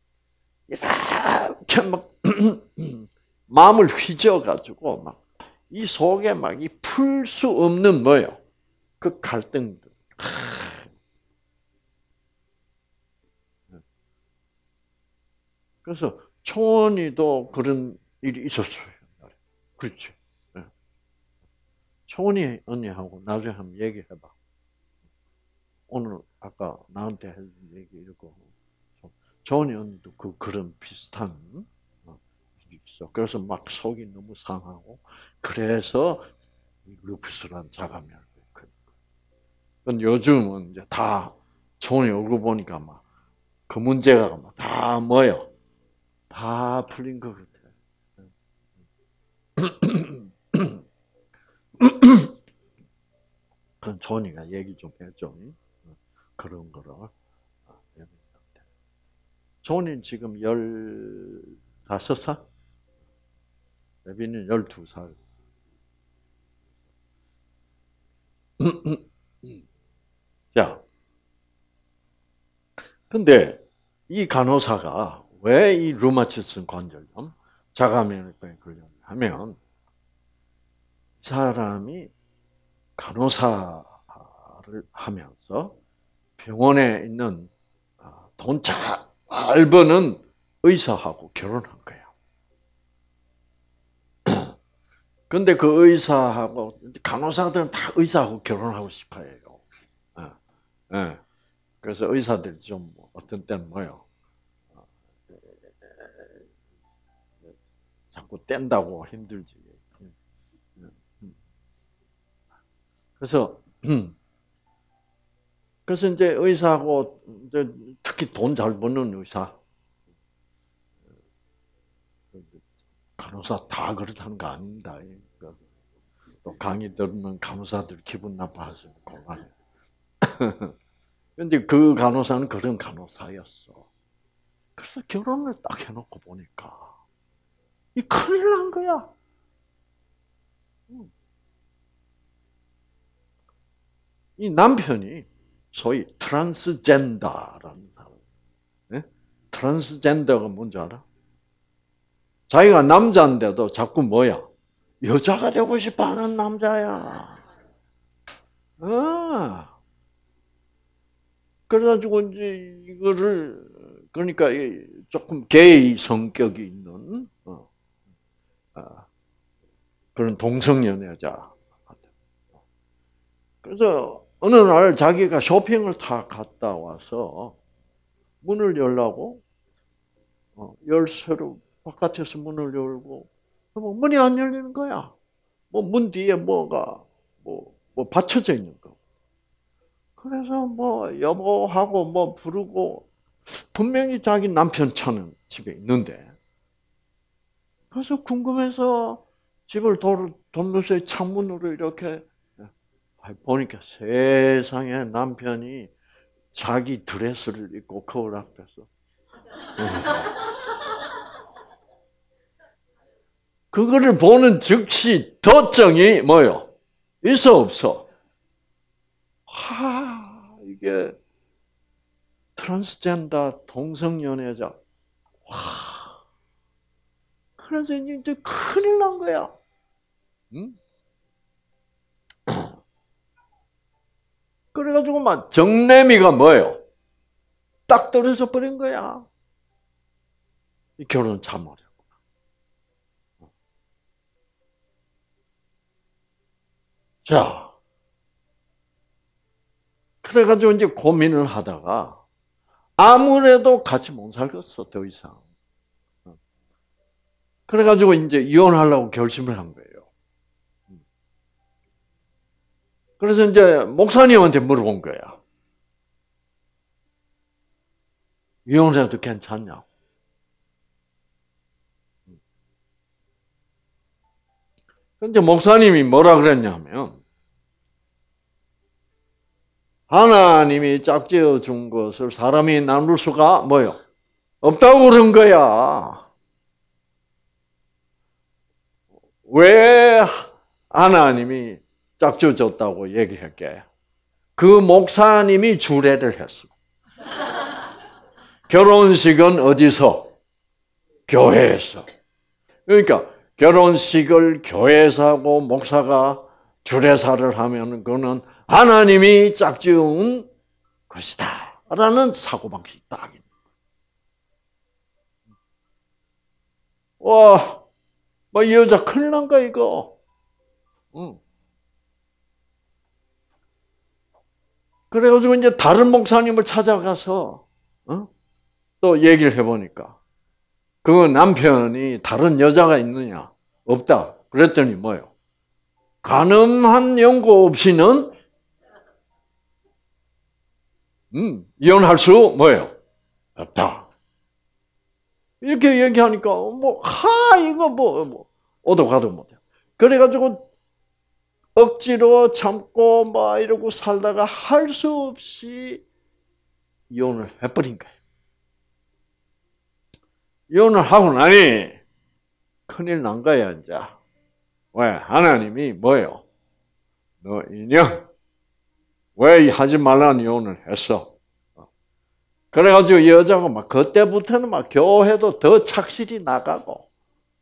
이렇게 막 마음을 휘저어가지고 막 이 속에 막 이 풀 수 없는 뭐예요? 그 갈등들. 그래서 초원이도 그런 일이 있었어요. 그렇지. 초원이 언니하고 나중에 한번 얘기해봐. 오늘 아까 나한테 해준 얘기 이거 조은현도 그런 비슷한 일이 있어. 그래서 막 속이 너무 상하고 그래서 루푸스란 자가면을 일으켜요. 요즘은 이제 다 조은이 얼굴 보니까 막 그 문제가 다 뭐요? 다 풀린 것 같아. 그건 조은이가 얘기 좀 해줘. 그런 거를. 조은이는 지금 15살? 레비는 12살. 자, 근데 이 간호사가 왜 이 류마티스 관절염, 자가면역병에 걸렸냐 하면 이 사람이 간호사를 하면서 병원에 있는 돈 잘 버는 의사하고 결혼한 거야. 근데 그 의사하고 간호사들은 다 의사하고 결혼하고 싶어해요. 예, 예. 그래서 의사들이 좀 어떤 때는 뭐요? 자꾸 뗀다고 힘들지. 그래서 이제 의사하고 이제 특히 돈 잘 버는 의사, 간호사 다 그렇다는 거 아닙니다. 또 강의 듣는 간호사들 기분 나빠하시는 곤란해. 근데 그 간호사는 그런 간호사였어. 그래서 결혼을 딱 해놓고 보니까 이 큰일 난 거야. 이 남편이 소위 트랜스젠더라는 사람. 네? 트랜스젠더가 뭔지 알아? 자기가 남자인데도 자꾸 뭐야? 여자가 되고 싶어 하는 남자야. 아. 그래가지고 이제 이거를 그러니까 조금 게이 성격이 있는 그런 동성연애자. 그래서 어느 날 자기가 쇼핑을 다 갔다 와서 문을 열라고 열쇠로 바깥에서 문을 열고 문이 안 열리는 거야. 뭐 문 뒤에 뭐가 뭐 받쳐져 있는 거. 그래서 뭐 여보하고 뭐 부르고 분명히 자기 남편 차는 집에 있는데 그래서 궁금해서 집을 돌면서 창문으로 이렇게 보니까 세상에 남편이 자기 드레스를 입고 거울 앞에서 그거를 보는 즉시 도정이 뭐요? 있어 없어? 이게 트랜스젠더 동성연애자. 와. 그래서 이제 큰일 난 거야. 응? 그래가지고 막 정내미가 뭐예요? 딱 떨어져 버린 거야. 이 결혼 참 어려워. 자, 그래가지고 이제 고민을 하다가 아무래도 같이 못 살겠어 더 이상. 그래가지고 이제 이혼하려고 결심을 한 거예요. 그래서 이제 목사님한테 물어본 거야. 이혼해도 괜찮냐? 근데 목사님이 뭐라 그랬냐면 하나님이 짝지어 준 것을 사람이 나눌 수가 뭐요? 없다고 그런 거야. 왜 하나님이 짝지어 줬다고 얘기할게? 그 목사님이 주례를 했어. 결혼식은 어디서? 교회에서. 그러니까 결혼식을 교회에서 하고 목사가 주례사를 하면 그거는 하나님이 짝지은 것이다. 라는 사고방식이 딱 있는 거야. 와, 뭐 이 여자 큰일 난 거야, 이거. 응. 그래가지고 이제 다른 목사님을 찾아가서 또 얘기를 해보니까 그 남편이 다른 여자가 있느냐? 없다. 그랬더니 뭐요? 가늠한 연고 없이는 이혼할 수 뭐예요? 없다. 이렇게 얘기하니까 이거 오도 가도 못해. 그래가지고 억지로 참고 이러고 살다가 할 수 없이 이혼을 해버린 거예요. 이혼을 하고 나니 큰일 난 거야 이제. 왜? 하나님이 뭐예요? 너 인형 왜 하지 말라는 이혼을 했어? 그래가지고 여자가 그때부터는 교회도 더 착실히 나가고,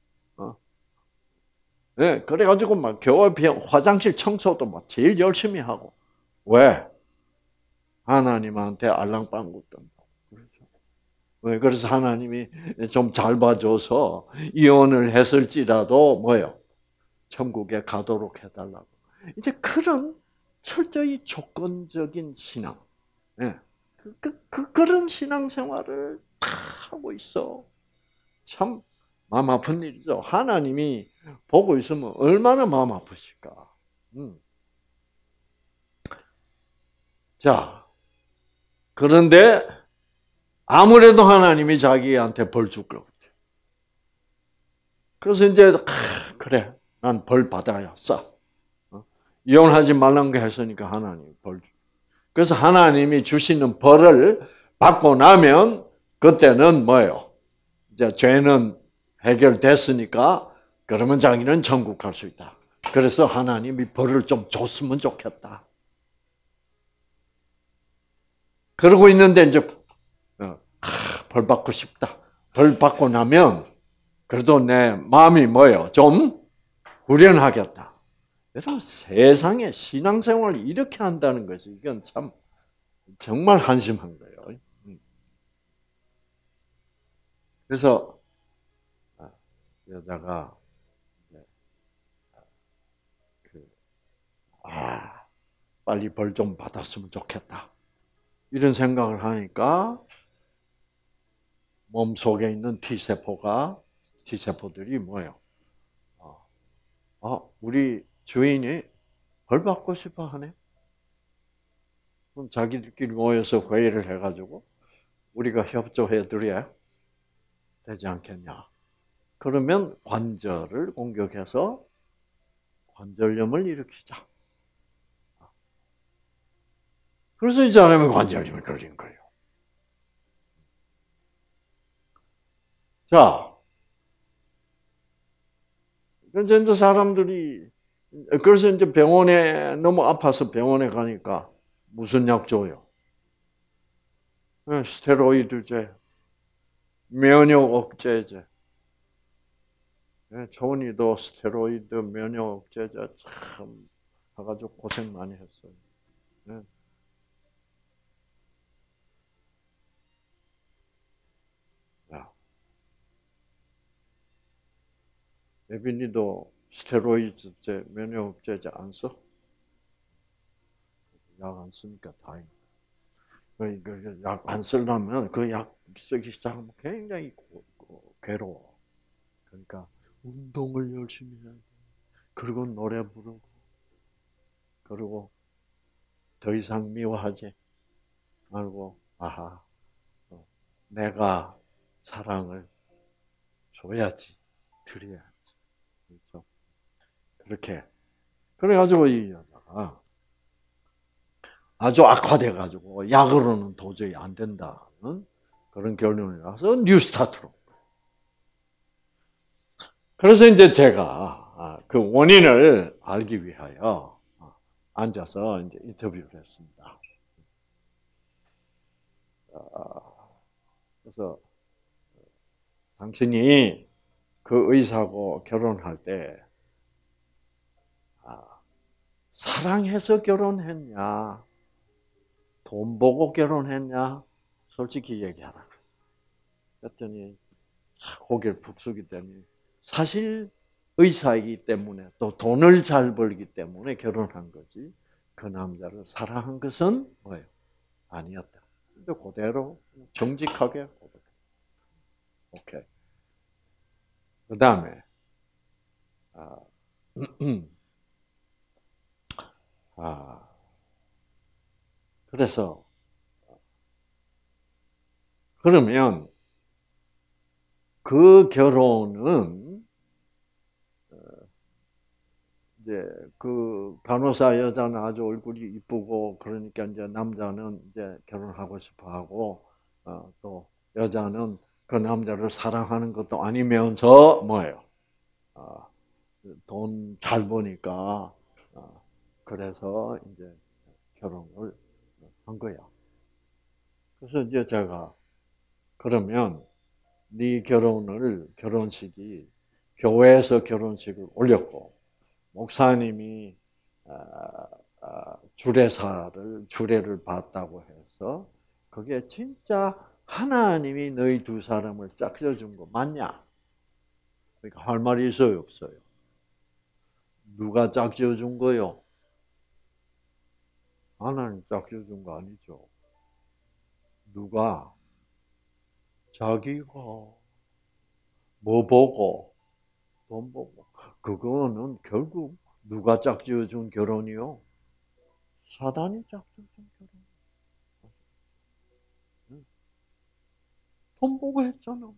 네, 그래가지고 교회 화장실 청소도 제일 열심히 하고. 왜? 하나님한테 알랑방구 뜬다. 왜? 그래서 하나님이 좀 잘 봐줘서 이혼을 했을지라도 뭐예요? 천국에 가도록 해달라고. 이제 그런 철저히 조건적인 신앙. 네. 그런 신앙생활을 다 하고 있어. 참 마음 아픈 일이죠. 하나님이 보고 있으면 얼마나 마음 아프실까. 자, 그런데 아무래도 하나님이 자기한테 벌 줄 것 같아요. 그래서 이제 그래, 난 벌 받아야겠어. 이혼하지 말라는 거 했으니까 하나님이 벌 줄. 그래서 하나님이 주시는 벌을 받고 나면 그때는 뭐예요? 이제 죄는 해결됐으니까 그러면 자기는 천국 갈 수 있다. 그래서 하나님이 벌을 좀 줬으면 좋겠다. 그러고 있는데 이제 벌 받고 싶다. 벌 받고 나면 그래도 내 마음이 뭐예요? 좀 후련하겠다. 여러분 세상에 신앙생활을 이렇게 한다는 것이 이건 참 정말 한심한 거예요. 그래서 여자가 빨리 벌 좀 받았으면 좋겠다. 이런 생각을 하니까 몸 속에 있는 T세포들이 뭐예요? 우리 주인이 벌 받고 싶어 하네? 그럼 자기들끼리 모여서 회의를 해가지고 우리가 협조해 드려야 되지 않겠냐. 그러면 관절을 공격해서 관절염을 일으키자. 그래서 이 사람이 관절염이 걸린 거예요. 자, 그래서 사람들이 그래서 이제 병원에 너무 아파서 병원에 가니까 무슨 약 줘요? 스테로이드제, 면역 억제제. 초은이도 스테로이드 면역 억제제 참 해가지고 고생 많이 했어요. 예빈이도 스테로이드제, 면역 억제제 안 써? 약 안 쓰니까 다행이다. 약 안 쓰려면 그 약 쓰기 시작하면 굉장히 괴로워. 그러니까 운동을 열심히 해야 돼. 그리고 노래 부르고, 그리고 더 이상 미워하지 말고, 내가 사랑을 줘야지, 드려야지. 그렇죠? 그렇게. 그래가지고 이 여자가 아주 악화돼가지고 약으로는 도저히 안 된다는 그런 결론이 나서 뉴스타트로. 그래서 이제 제가 그 원인을 알기 위하여 앉아서 이제 인터뷰를 했습니다. 그래서 당신이 그 의사하고 결혼할 때 사랑해서 결혼했냐, 돈 보고 결혼했냐, 솔직히 얘기하라. 그랬더니 고개를 푹 숙이더니 사실 의사이기 때문에 또 돈을 잘 벌기 때문에 결혼한 거지. 그 남자를 사랑한 것은 뭐예요? 아니었다. 근데 그대로 정직하게 고백해. 오케이. 그 다음에 아, 아, 그래서 그러면 그 결혼은 이제 그 간호사 여자는 아주 얼굴이 이쁘고 그러니까 이제 남자는 이제 결혼하고 싶어 하고 또 여자는 그 남자를 사랑하는 것도 아니면서 뭐예요? 돈 잘 버니까 그래서 이제 결혼을 한 거야. 그래서 이제 제가 그러면 네 결혼식이 교회에서 결혼식을 올렸고 목사님이 주례를 봤다고 해서 그게 진짜 하나님이 너희 두 사람을 짝져준 거 맞냐? 그러니까 할 말이 있어요, 없어요? 누가 짝져준 거요? 하나님 짝져준 거 아니죠. 누가 자기가 뭐 보고 돈 보고 그거는 결국 누가 짝지어준 결혼이요? 사단이 짝지어준 결혼. 돈 보고 했잖아.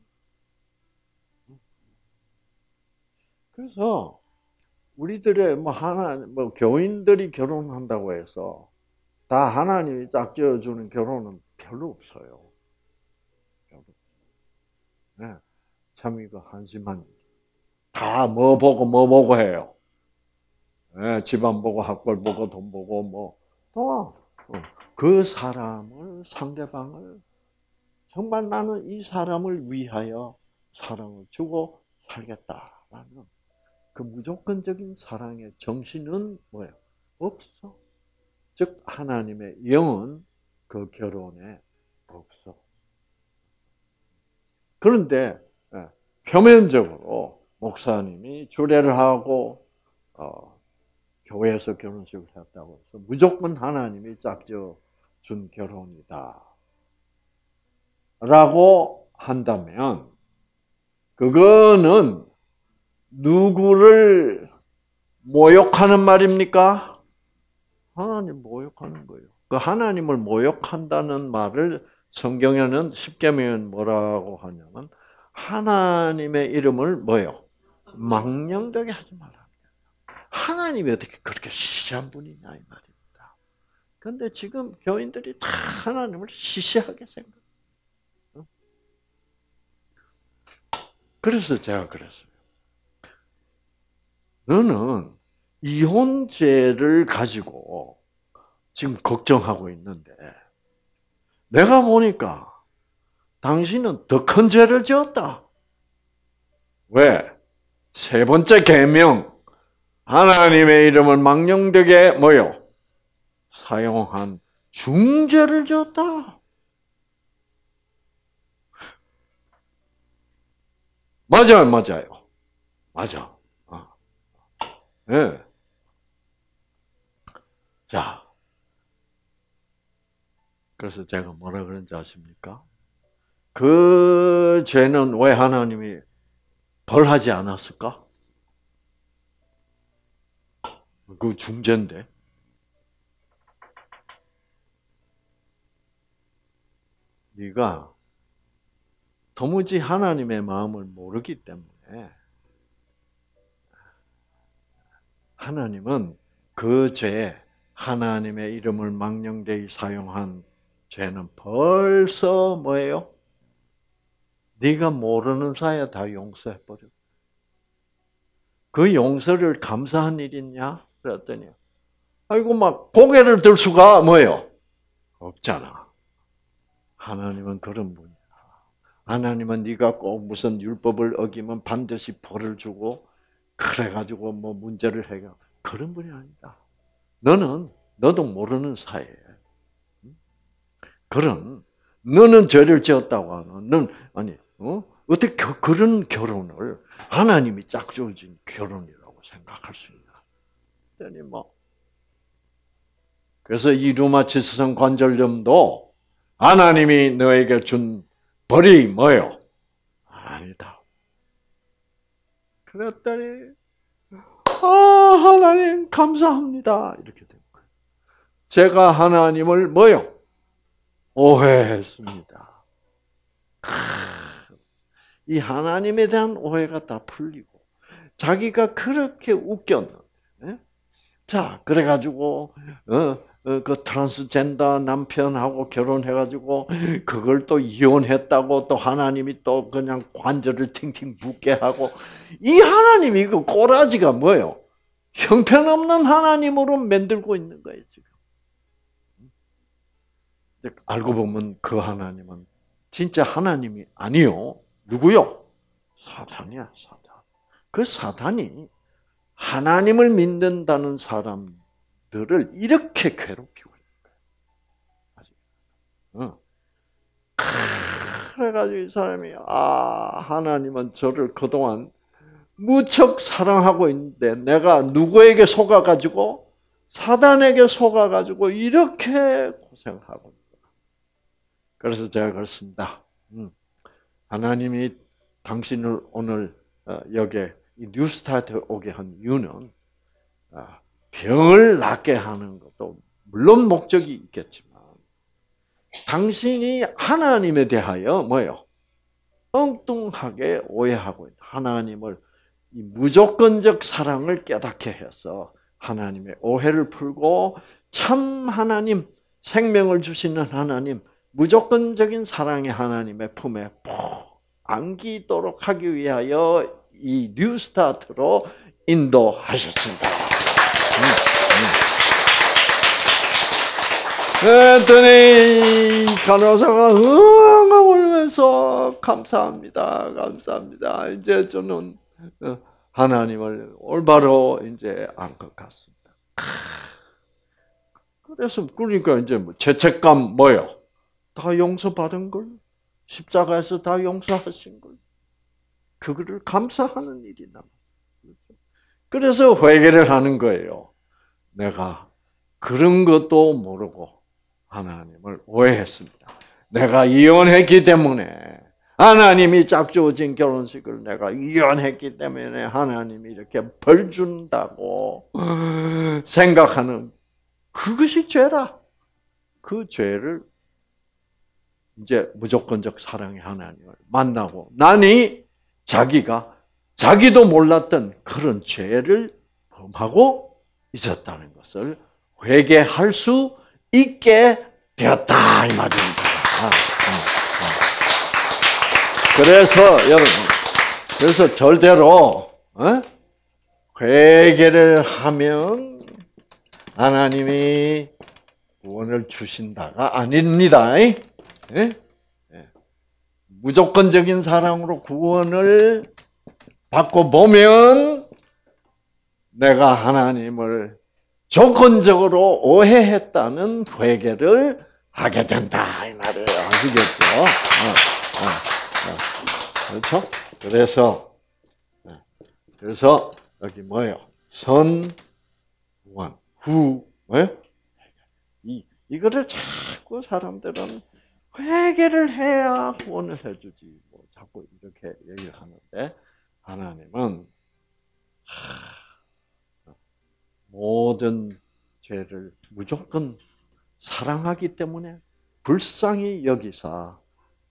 그래서 우리들의 뭐 교인들이 결혼한다고 해서 다 하나님이 짝지어주는 결혼은 별로 없어요. 네, 참 이거 한심한 일. 다 뭐 보고 해요. 네, 집안 보고 학벌 보고 돈 보고 뭐 또 그 사람을 상대방을 정말 나는 이 사람을 위하여 사랑을 주고 살겠다라는 그 무조건적인 사랑의 정신은 뭐예요? 없어. 즉 하나님의 영은 그 결혼에 없어. 그런데 표면적으로 목사님이 주례를 하고 교회에서 결혼식을 했다고 해서 무조건 하나님이 짝져 준 결혼이다. 라고 한다면 그거는 누구를 모욕하는 말입니까? 하나님 모욕하는 거예요. 그 하나님을 모욕한다는 말을 성경에는 십계명은 뭐라고 하냐면 하나님의 이름을 뭐요? 망령되게 하지 말라. 하나님이 어떻게 그렇게 시시한 분이냐 이 말입니다. 그런데 지금 교인들이 다 하나님을 시시하게 생각해요. 그래서 제가 그랬어요. 너는 이혼죄를 가지고 지금 걱정하고 있는데 내가 보니까 당신은 더 큰 죄를 지었다. 왜? 세 번째 계명 하나님의 이름을 망령되게 뭐요? 사용한 중죄를 지었다. 맞아요, 맞아요. 맞아. 네. 자, 그래서 제가 뭐라 그런지 아십니까? 그 죄는 왜 하나님이 벌하지 않았을까? 그 중죄인데. 네가 도무지 하나님의 마음을 모르기 때문에 하나님은 그 죄, 하나님의 이름을 망령되이 사용한 죄는 벌써 뭐예요? 네가 모르는 사이에 다 용서해버려. 그 용서를 감사한 일 있냐? 그랬더니 아이고 막 고개를 들 수가 뭐예요? 없잖아. 하나님은 그런 분이야. 하나님은 네가 꼭 무슨 율법을 어기면 반드시 벌을 주고 그래가지고 뭐 문제를 해결 그런 분이 아니다. 너도 모르는 사이에 너는 죄를 지었다고 하는 아니 어떻게 그런 결혼을 하나님이 짝지어진 결혼이라고 생각할 수 있나? 그러니 뭐 그래서 이 류마티스성 관절염도 하나님이 너에게 준 벌이 뭐요? 아니다. 그랬더니 하나님 감사합니다. 이렇게 된 거예요. 제가 하나님을 뭐요? 오해했습니다. 이 하나님에 대한 오해가 다 풀리고 자기가 그렇게 웃겼는데, 자 그래가지고 그 트랜스젠더 남편하고 결혼해가지고 그걸 또 이혼했다고 또 하나님이 또 그냥 관절을 팅팅 붓게 하고 이 하나님이 그 꼬라지가 뭐예요? 형편없는 하나님으로 만들고 있는 거예요 지금. 알고 보면 그 하나님은 진짜 하나님이 아니요. 누구요? 사탄이야, 사탄. 그 사탄이 하나님을 믿는다는 사람들을 이렇게 괴롭히고 있는 거예요. 그래가지고 이 사람이 하나님은 저를 그동안 무척 사랑하고 있는데 내가 누구에게 속아가지고 사단에게 속아가지고 이렇게 고생하고 있는 거야. 그래서 제가 그렇습니다. 하나님이 당신을 오늘 여기에 뉴스타트 오게 한 이유는 병을 낫게 하는 것도 물론 목적이 있겠지만 당신이 하나님에 대하여 뭐예요? 엉뚱하게 오해하고 있는 하나님을 이 무조건적 사랑을 깨닫게 해서 하나님의 오해를 풀고 참 하나님, 생명을 주시는 하나님, 무조건적인 사랑의 하나님의 품에 푹 안기도록 하기 위하여 이 뉴스타트로 인도하셨습니다. 그랬더니 간호사가 울면서 감사합니다, 감사합니다. 이제 저는 하나님을 올바로 이제 알 것 같습니다. 그래서 그러니까 이제 뭐 죄책감 뭐요? 다 용서받은 걸, 십자가에서 다 용서하신 걸, 그거를 감사하는 일이 남았어요. 그래서 회개를 하는 거예요. 내가 그런 것도 모르고 하나님을 오해했습니다. 내가 이혼했기 때문에 하나님이 짝지어진 결혼식을 내가 이혼했기 때문에 하나님이 이렇게 벌 준다고 생각하는 그것이 죄라. 그 죄를 이제 무조건적 사랑의 하나님을 만나고 나니 자기도 몰랐던 그런 죄를 범하고 있었다는 것을 회개할 수 있게 되었다 이 말입니다. 그래서 여러분, 그래서 절대로 회개를 하면 하나님이 구원을 주신다가 아닙니다. 무조건적인 사랑으로 구원을 받고 보면 내가 하나님을 조건적으로 오해했다는 회개를 하게 된다 이 말이에요. 아시겠죠? 그렇죠? 그래서 여기 뭐예요? 선원 후 이거를 자꾸 사람들은 회개를 해야 구원을 해주지. 뭐 자꾸 이렇게 얘기를 하는데 하나님은 모든 죄를 무조건 사랑하기 때문에 불쌍히 여기사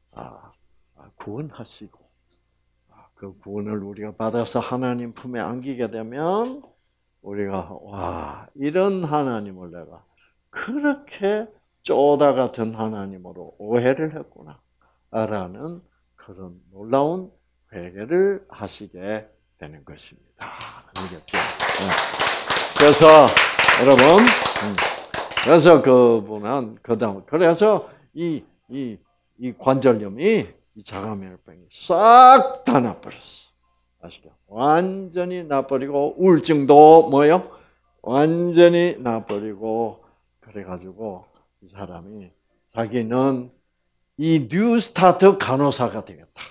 구원하시고 그 구원을 우리가 받아서 하나님 품에 안기게 되면 우리가 이런 하나님을 내가 그렇게 쪼다 같은 하나님으로 오해를 했구나 라는 그런 놀라운 회개를 하시게 되는 것입니다. 알겠죠? 그래서 여러분, 그래서 그분은 그래서 이 관절염이 이 자가면역병이 싹 다 나버렸어. 아시죠? 완전히 나버리고 우울증도 뭐요? 완전히 나버리고 그래가지고 이 사람이 자기는 이 뉴스타트 간호사가 되겠다.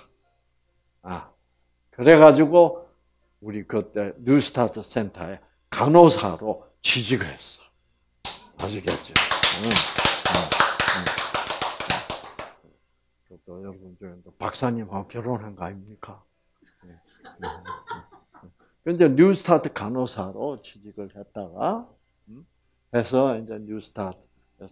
그래가지고 우리 그때 뉴스타트 센터에 간호사로 취직을 했어. 아시겠죠? 또 여러분 중에 또 박사님하고 결혼한 거 아닙니까? 근데 뉴스타트 간호사로 취직을 했다가 해서 이제 뉴스타트에서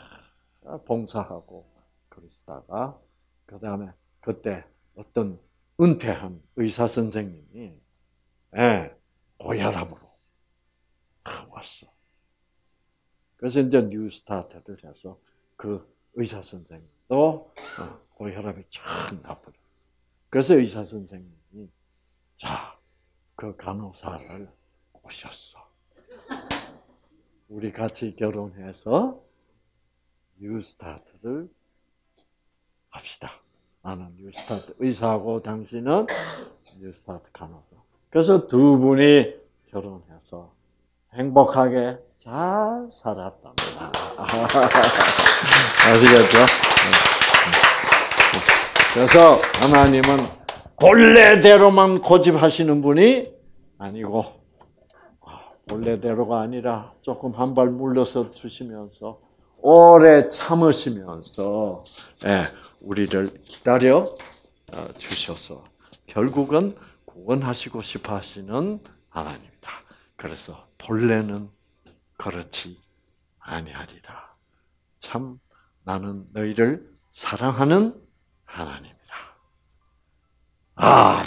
봉사하고 그러시다가 그다음에 그때 어떤 은퇴한 의사 선생님이 고혈압으로 왔어. 그래서 이제 뉴스타트를 해서 그 의사 선생님도 고혈압이 참 나빠졌어. 그래서 의사 선생님이 그 간호사를 꼬셨어. 우리 같이 결혼해서 뉴스타트를 합시다. 나는 뉴스타트 의사고 당신은 뉴스타트 간호사. 그래서 두 분이 결혼해서 행복하게 잘 살았답니다. 아시겠죠? 그래서 하나님은 본래대로만 고집하시는 분이 아니고 본래대로가 아니라 조금 한 발 물러서 주시면서 오래 참으시면서 우리를 기다려 주셔서 결국은 구원하시고 싶어 하시는 하나님이다. 그래서 본래는 그렇지 아니하리라. 참 나는 너희를 사랑하는 하나님이다.